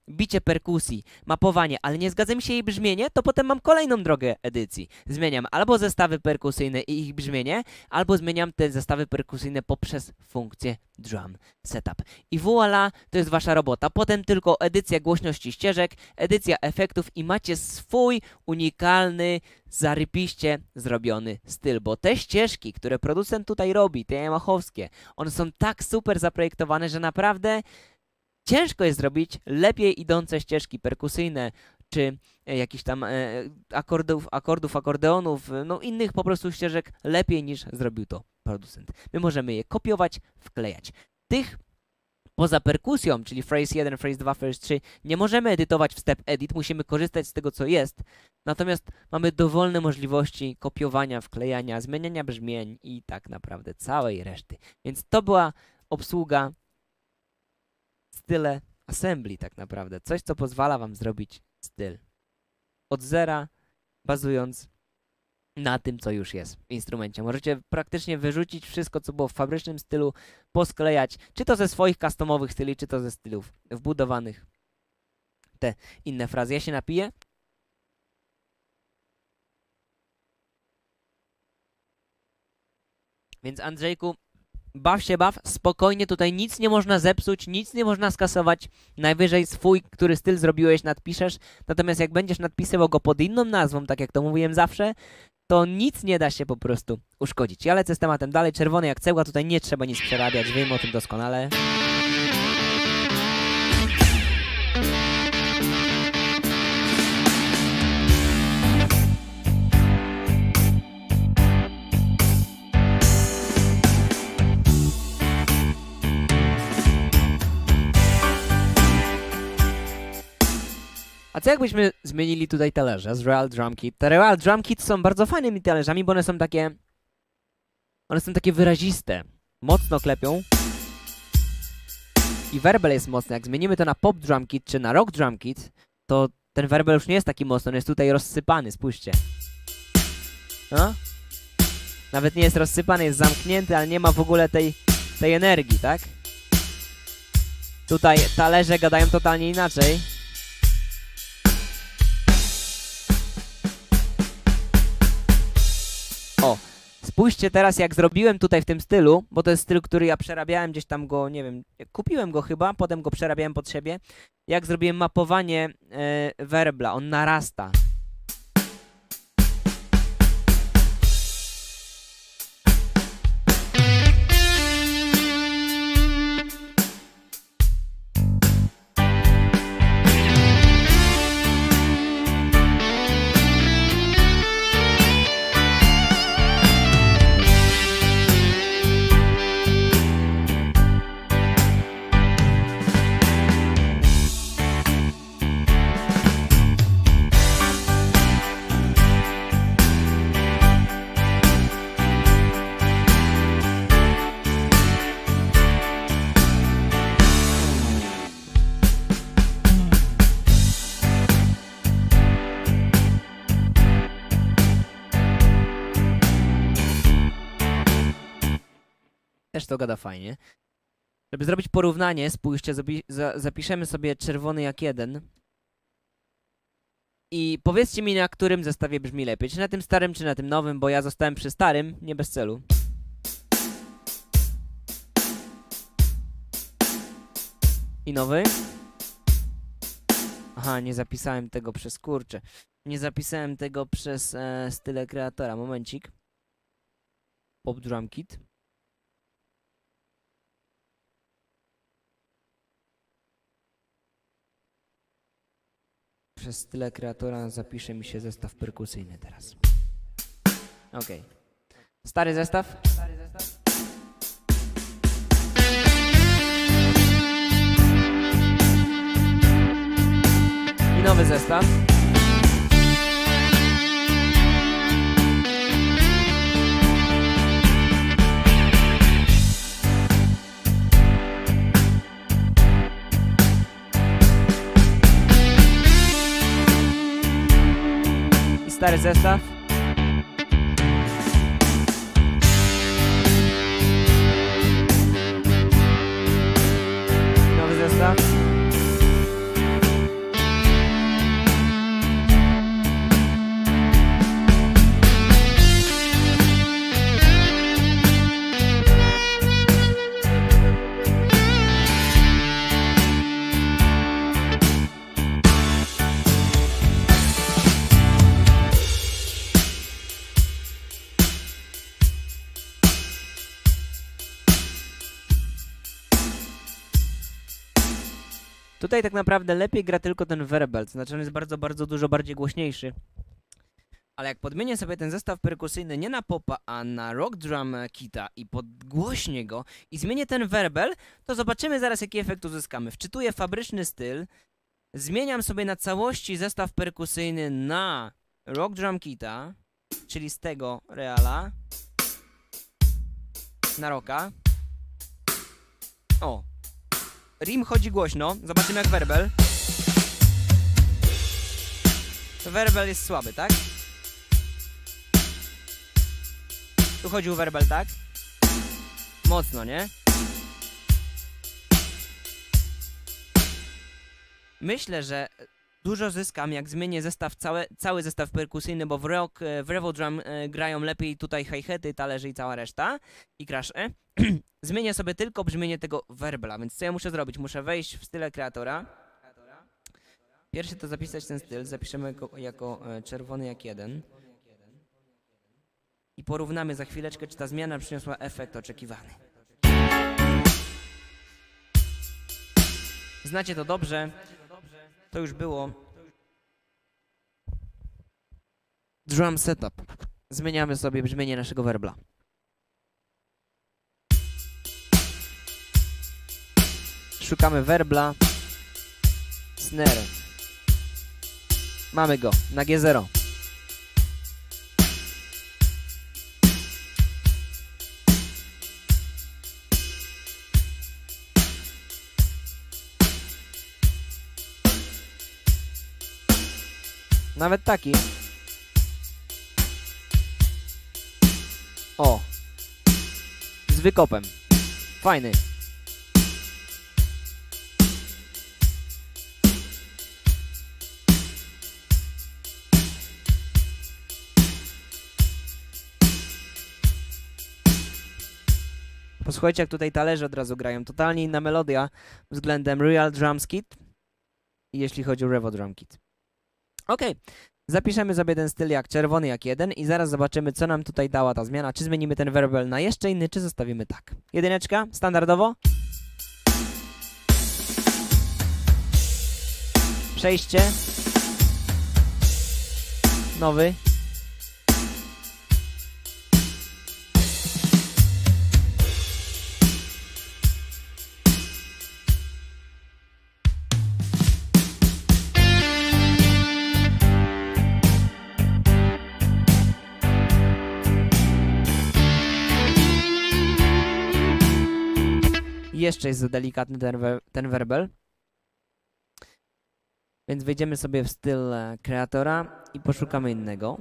bicie perkusji, mapowanie, ale nie zgadza mi się jej brzmienie, to potem mam kolejną drogę edycji. Zmieniam albo zestawy perkusyjne i ich brzmienie, albo zmieniam te zestawy perkusyjne poprzez funkcję drum setup. I voila, to jest wasza robota. Potem tylko edycja głośności ścieżek, edycja efektów i macie swój unikalny, zarypiście zrobiony styl, bo te ścieżki, które producent tutaj robi, te yamahowskie, one są tak super zaprojektowane, że naprawdę ciężko jest zrobić lepiej idące ścieżki perkusyjne, czy jakichś tam e, akordów, akordów, akordeonów, no innych po prostu ścieżek lepiej niż zrobił to producent. My możemy je kopiować, wklejać. Tych poza perkusją, czyli phrase jeden, phrase dwa, phrase trzy, nie możemy edytować w step edit, musimy korzystać z tego, co jest. Natomiast mamy dowolne możliwości kopiowania, wklejania, zmieniania brzmień i tak naprawdę całej reszty. Więc to była obsługa style assembly tak naprawdę. Coś, co pozwala wam zrobić styl od zera, bazując na tym, co już jest w instrumencie. Możecie praktycznie wyrzucić wszystko, co było w fabrycznym stylu, posklejać, czy to ze swoich customowych styli, czy to ze stylów wbudowanych. Te inne frazy. Ja się napiję. Więc Andrzejku, baw się baw, spokojnie, tutaj nic nie można zepsuć, nic nie można skasować, najwyżej swój, który styl zrobiłeś, nadpiszesz, natomiast jak będziesz nadpisywał go pod inną nazwą, tak jak to mówiłem zawsze, to nic nie da się po prostu uszkodzić. Ja lecę z tematem dalej, czerwony jak cegła, tutaj nie trzeba nic przerabiać, wiem o tym doskonale. A co jakbyśmy zmienili tutaj talerze z Real Drum Kit? Te Real Drum Kit są bardzo fajnymi talerzami, bo one są takie... One są takie wyraziste. Mocno klepią. I werbel jest mocny. Jak zmienimy to na Pop Drum Kit czy na Rock Drum Kit, to ten werbel już nie jest taki mocny, on jest tutaj rozsypany, spójrzcie. No? Nawet nie jest rozsypany, jest zamknięty, ale nie ma w ogóle tej, tej energii, tak? Tutaj talerze gadają totalnie inaczej. O, spójrzcie teraz, jak zrobiłem tutaj w tym stylu, bo to jest styl, który ja przerabiałem, gdzieś tam go, nie wiem, kupiłem go chyba, potem go przerabiałem pod siebie. Jak zrobiłem mapowanie e, werbla, on narasta. Też to gada fajnie. Żeby zrobić porównanie, spójrzcie, za zapiszemy sobie czerwony jak jeden. I powiedzcie mi, na którym zestawie brzmi lepiej. Czy na tym starym, czy na tym nowym, bo ja zostałem przy starym, nie bez celu. I nowy? Aha, nie zapisałem tego przez, kurczę. Nie zapisałem tego przez e, style kreatora. Momencik. Pop Drum Kit. Przez style kreatora zapisze mi się zestaw perkusyjny teraz. Ok. Stary zestaw. Stary zestaw. I nowy zestaw. Stary zestaw. Nowy zestaw. Tutaj tak naprawdę lepiej gra tylko ten werbel, to znaczy on jest bardzo, bardzo dużo bardziej głośniejszy. Ale jak podmienię sobie ten zestaw perkusyjny nie na popa, a na rock drum kita i podgłośnię go i zmienię ten werbel, to zobaczymy zaraz, jaki efekt uzyskamy. Wczytuję fabryczny styl, zmieniam sobie na całości zestaw perkusyjny na rock drum kita, czyli z tego reala na rocka. O! Rim chodzi głośno, zobaczymy jak werbel. Werbel jest słaby, tak? Tu chodził werbel, tak? Mocno, nie? Myślę, że dużo zyskam, jak zmienię zestaw, całe, cały zestaw perkusyjny, bo w rock, w revo drum e, grają lepiej tutaj hi-haty, talerze i cała reszta i crashe. Zmienię sobie tylko brzmienie tego werbela, więc co ja muszę zrobić? Muszę wejść w style kreatora. Pierwszy to zapisać ten styl, zapiszemy go jako e, czerwony jak jeden. I porównamy za chwileczkę, czy ta zmiana przyniosła efekt oczekiwany. Znacie to dobrze. To już było. Drum setup. Zmieniamy sobie brzmienie naszego werbla. Szukamy werbla. Snare. Mamy go na G zero. Nawet taki. O. Z wykopem. Fajny. Posłuchajcie, jak tutaj talerze od razu grają. Totalnie inna melodia względem Real Drums Kit. I jeśli chodzi o Revo Drum Kit. Ok, zapiszemy sobie ten styl jak czerwony jak jeden i zaraz zobaczymy, co nam tutaj dała ta zmiana. Czy zmienimy ten werbel na jeszcze inny, czy zostawimy tak. Jedyneczka, standardowo. Przejście. Nowy. Jeszcze jest za delikatny ten, wer ten werbel. Więc wejdziemy sobie w styl kreatora i poszukamy innego.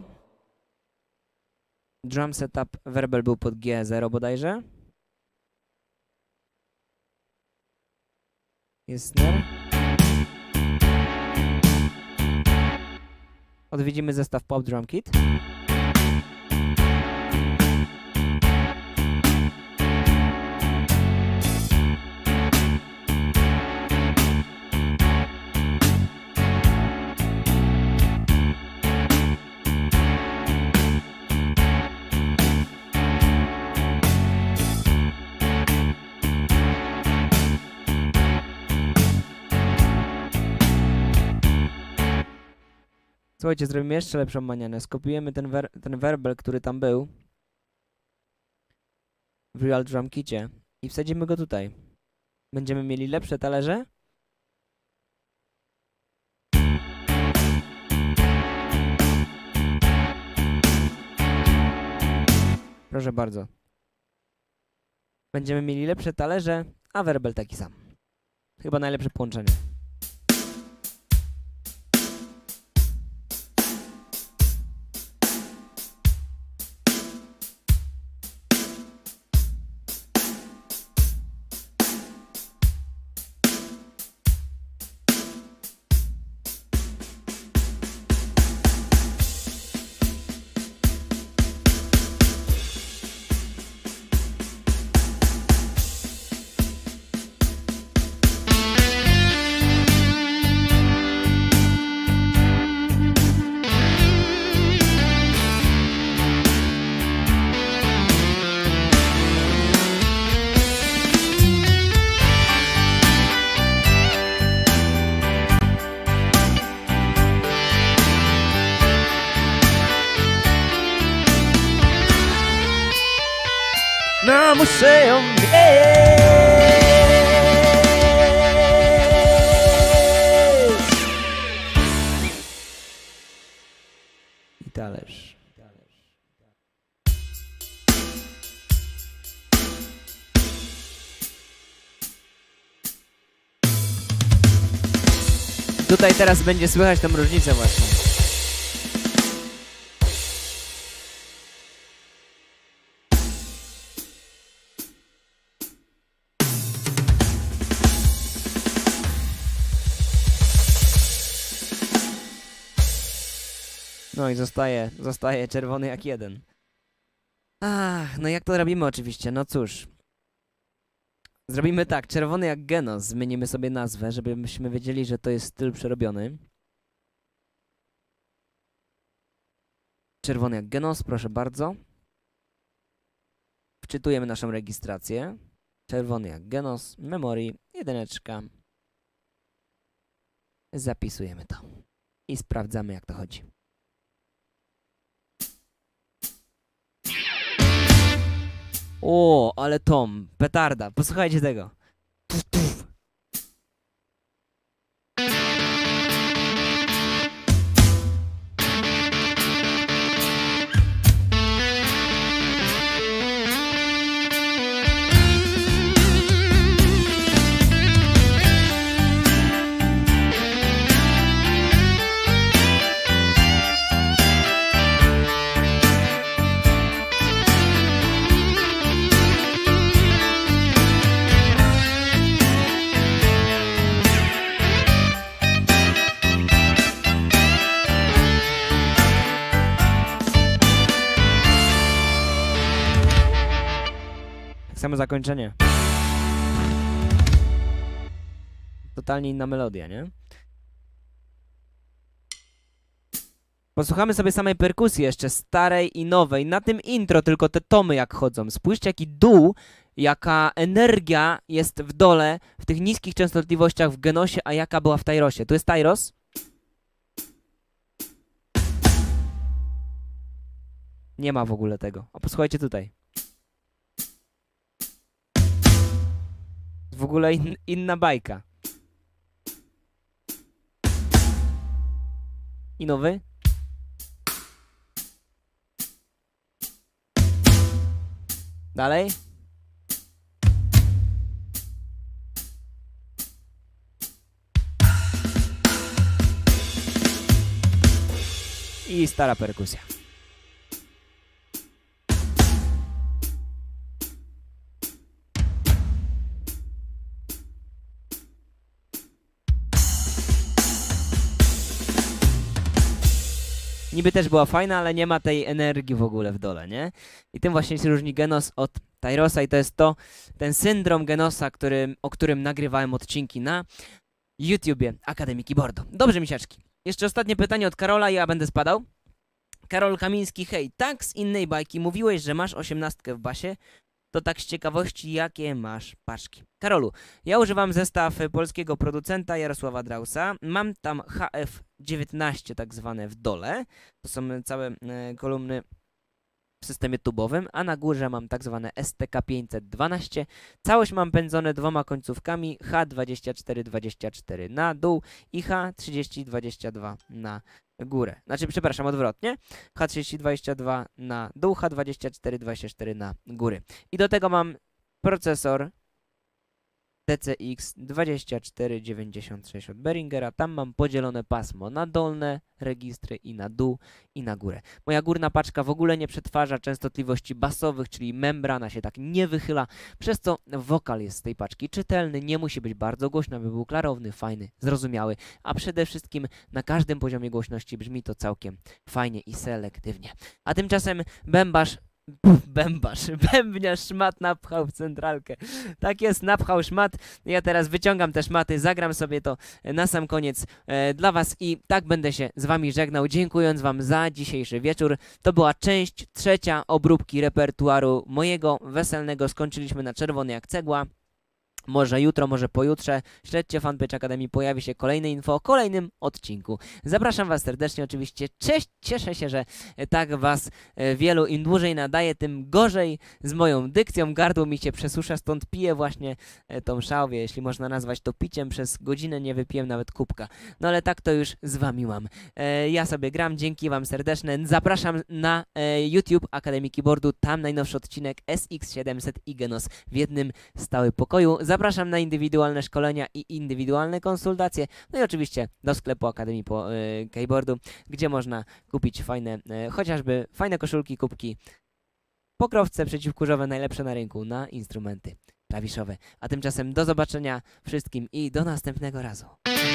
Drum setup, werbel był pod G zero bodajże. Jest snare. Odwiedzimy zestaw Pop Drum Kit. Słuchajcie, zrobimy jeszcze lepszą manianę. Skopiujemy ten, wer ten werbel, który tam był w Real Drum Kicie i wsadzimy go tutaj. Będziemy mieli lepsze talerze. Proszę bardzo. Będziemy mieli lepsze talerze, a werbel taki sam. Chyba najlepsze połączenie. muszę ją mieć. I talerz. Tutaj teraz będzie słychać tą różnicę właśnie. No i zostaje, zostaje czerwony jak jeden. Ach, no jak to robimy oczywiście? No cóż. Zrobimy tak, czerwony jak Genos. Zmienimy sobie nazwę, żebyśmy wiedzieli, że to jest styl przerobiony. Czerwony jak Genos, proszę bardzo. Wczytujemy naszą rejestrację. Czerwony jak Genos, memory, jedyneczka. Zapisujemy to. I sprawdzamy, jak to chodzi. O, ale tom, petarda, posłuchajcie tego. Tuf, tuf. Samo zakończenie. Totalnie inna melodia, nie? Posłuchamy sobie samej perkusji jeszcze, starej i nowej. Na tym intro tylko te tomy jak chodzą. Spójrzcie jaki dół, jaka energia jest w dole, w tych niskich częstotliwościach w Genosie, a jaka była w Tyrosie. Tu jest Tyros. Nie ma w ogóle tego. A posłuchajcie tutaj. W ogóle in, inna bajka. I nowy. Dalej. I stara perkusja. Niby też była fajna, ale nie ma tej energii w ogóle w dole, nie? I tym właśnie się różni Genos od Tyrosa i to jest to, ten syndrom Genosa, który, o którym nagrywałem odcinki na YouTubie Akademii Keyboardu. Dobrze, misiaczki. Jeszcze ostatnie pytanie od Karola i ja będę spadał. Karol Kamiński, hej, tak z innej bajki mówiłeś, że masz osiemnastkę w basie, to tak z ciekawości, jakie masz paczki. Karolu, ja używam zestaw polskiego producenta Jarosława Drausa. Mam tam H F dziewiętnaście tak zwane w dole. To są całe e, kolumny w systemie tubowym, a na górze mam tak zwane S T K pięćset dwanaście. Całość mam pędzone dwoma końcówkami H dwadzieścia cztery dwadzieścia cztery na dół i H trzydzieści dwadzieścia dwa na górę. Znaczy, przepraszam, odwrotnie. H trzydzieści dwadzieścia dwa na dół, H dwadzieścia cztery dwadzieścia cztery na góry. I do tego mam procesor T C X dwadzieścia cztery dziewięćdziesiąt sześć od Behringera. Tam mam podzielone pasmo na dolne registry i na dół i na górę. Moja górna paczka w ogóle nie przetwarza częstotliwości basowych, czyli membrana się tak nie wychyla, przez co wokal jest z tej paczki czytelny, nie musi być bardzo głośny, aby był klarowny, fajny, zrozumiały, a przede wszystkim na każdym poziomie głośności brzmi to całkiem fajnie i selektywnie. A tymczasem bębasz Puf, bębasz, bębniarz szmat napchał w centralkę. Tak jest, napchał szmat. Ja teraz wyciągam te szmaty, zagram sobie to na sam koniec e, dla was i tak będę się z wami żegnał, dziękując wam za dzisiejszy wieczór. To była część trzecia obróbki repertuaru mojego weselnego. Skończyliśmy na czerwony jak cegła. Może jutro, może pojutrze. Śledźcie fanpage Akademii, pojawi się kolejne info o kolejnym odcinku. Zapraszam Was serdecznie oczywiście. Cześć, cieszę się, że tak Was e, wielu, im dłużej nadaje, tym gorzej z moją dykcją. Gardło mi się przesusza, stąd piję właśnie e, tą szałwię, jeśli można nazwać to piciem. Przez godzinę nie wypiłem nawet kubka. No ale tak to już z Wami mam. E, ja sobie gram, dzięki Wam serdeczne. Zapraszam na e, YouTube Akademii Keyboardu, tam najnowszy odcinek S X siedemset Igenos w jednym stały pokoju. Zapraszam na indywidualne szkolenia i indywidualne konsultacje. No i oczywiście do sklepu Akademii po, y, Keyboardu, gdzie można kupić fajne, y, chociażby fajne koszulki, kubki, pokrowce przeciwkurzowe, najlepsze na rynku na instrumenty klawiszowe. A tymczasem do zobaczenia wszystkim i do następnego razu.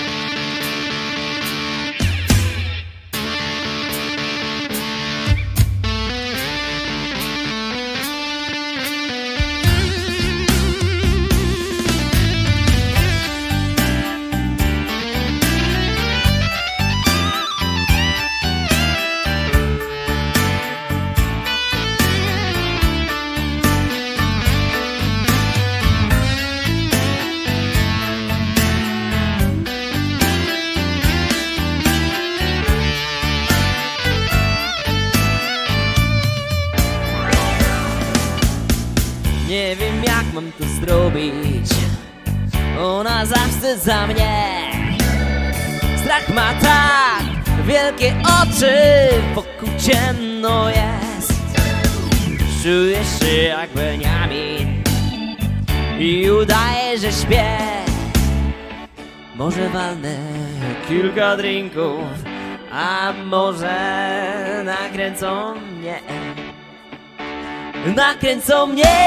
Nie wiem jak mam to zrobić, ona zawstydza mnie. Strach ma tak wielkie oczy, wokół ciemno jest. Czuję się jak Beniamin i udaję, że śpię. Może walnę kilka drinków, a może nakręcą mnie. Nakręcą mnie.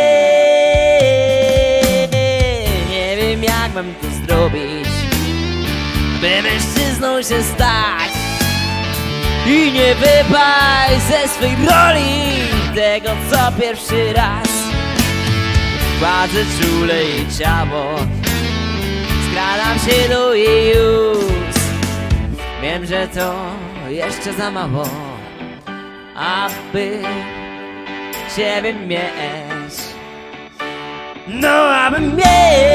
Nie wiem jak mam to zrobić, by mężczyzną się stać i nie wypaść ze swej roli tego co pierwszy raz. Kładzę czule jej ciało, skradam się do jej ust. Wiem, że to jeszcze za mało, aby Ciebie mieć. No, aby mieć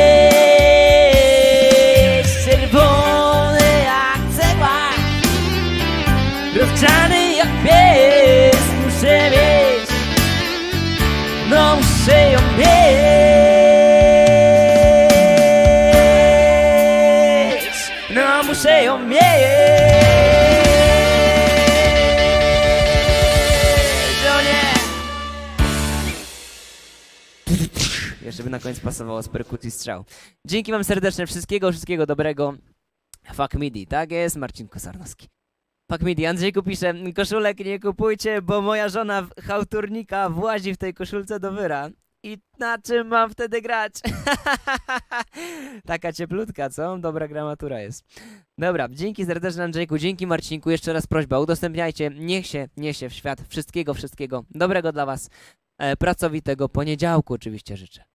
czerwony jak cegła, rozgrzany jak pies. Muszę mieć, no muszę ją mieć. No muszę ją mieć. Jeszcze by na koniec pasowało z perkusji strzał. Dzięki Wam serdecznie, wszystkiego, wszystkiego dobrego. Fuck midi, tak jest, Marcin Kosarnowski. Fuck midi, Andrzejku pisze, koszulek nie kupujcie, bo moja żona chałturnika włazi w tej koszulce do wyra. I na czym mam wtedy grać? Taka cieplutka, co? Dobra gramatura jest. Dobra, dzięki serdeczne Andrzejku, dzięki Marcinku, jeszcze raz prośba, udostępniajcie, niech się niesie w świat. Wszystkiego, wszystkiego dobrego dla Was. E, pracowitego poniedziałku oczywiście życzę.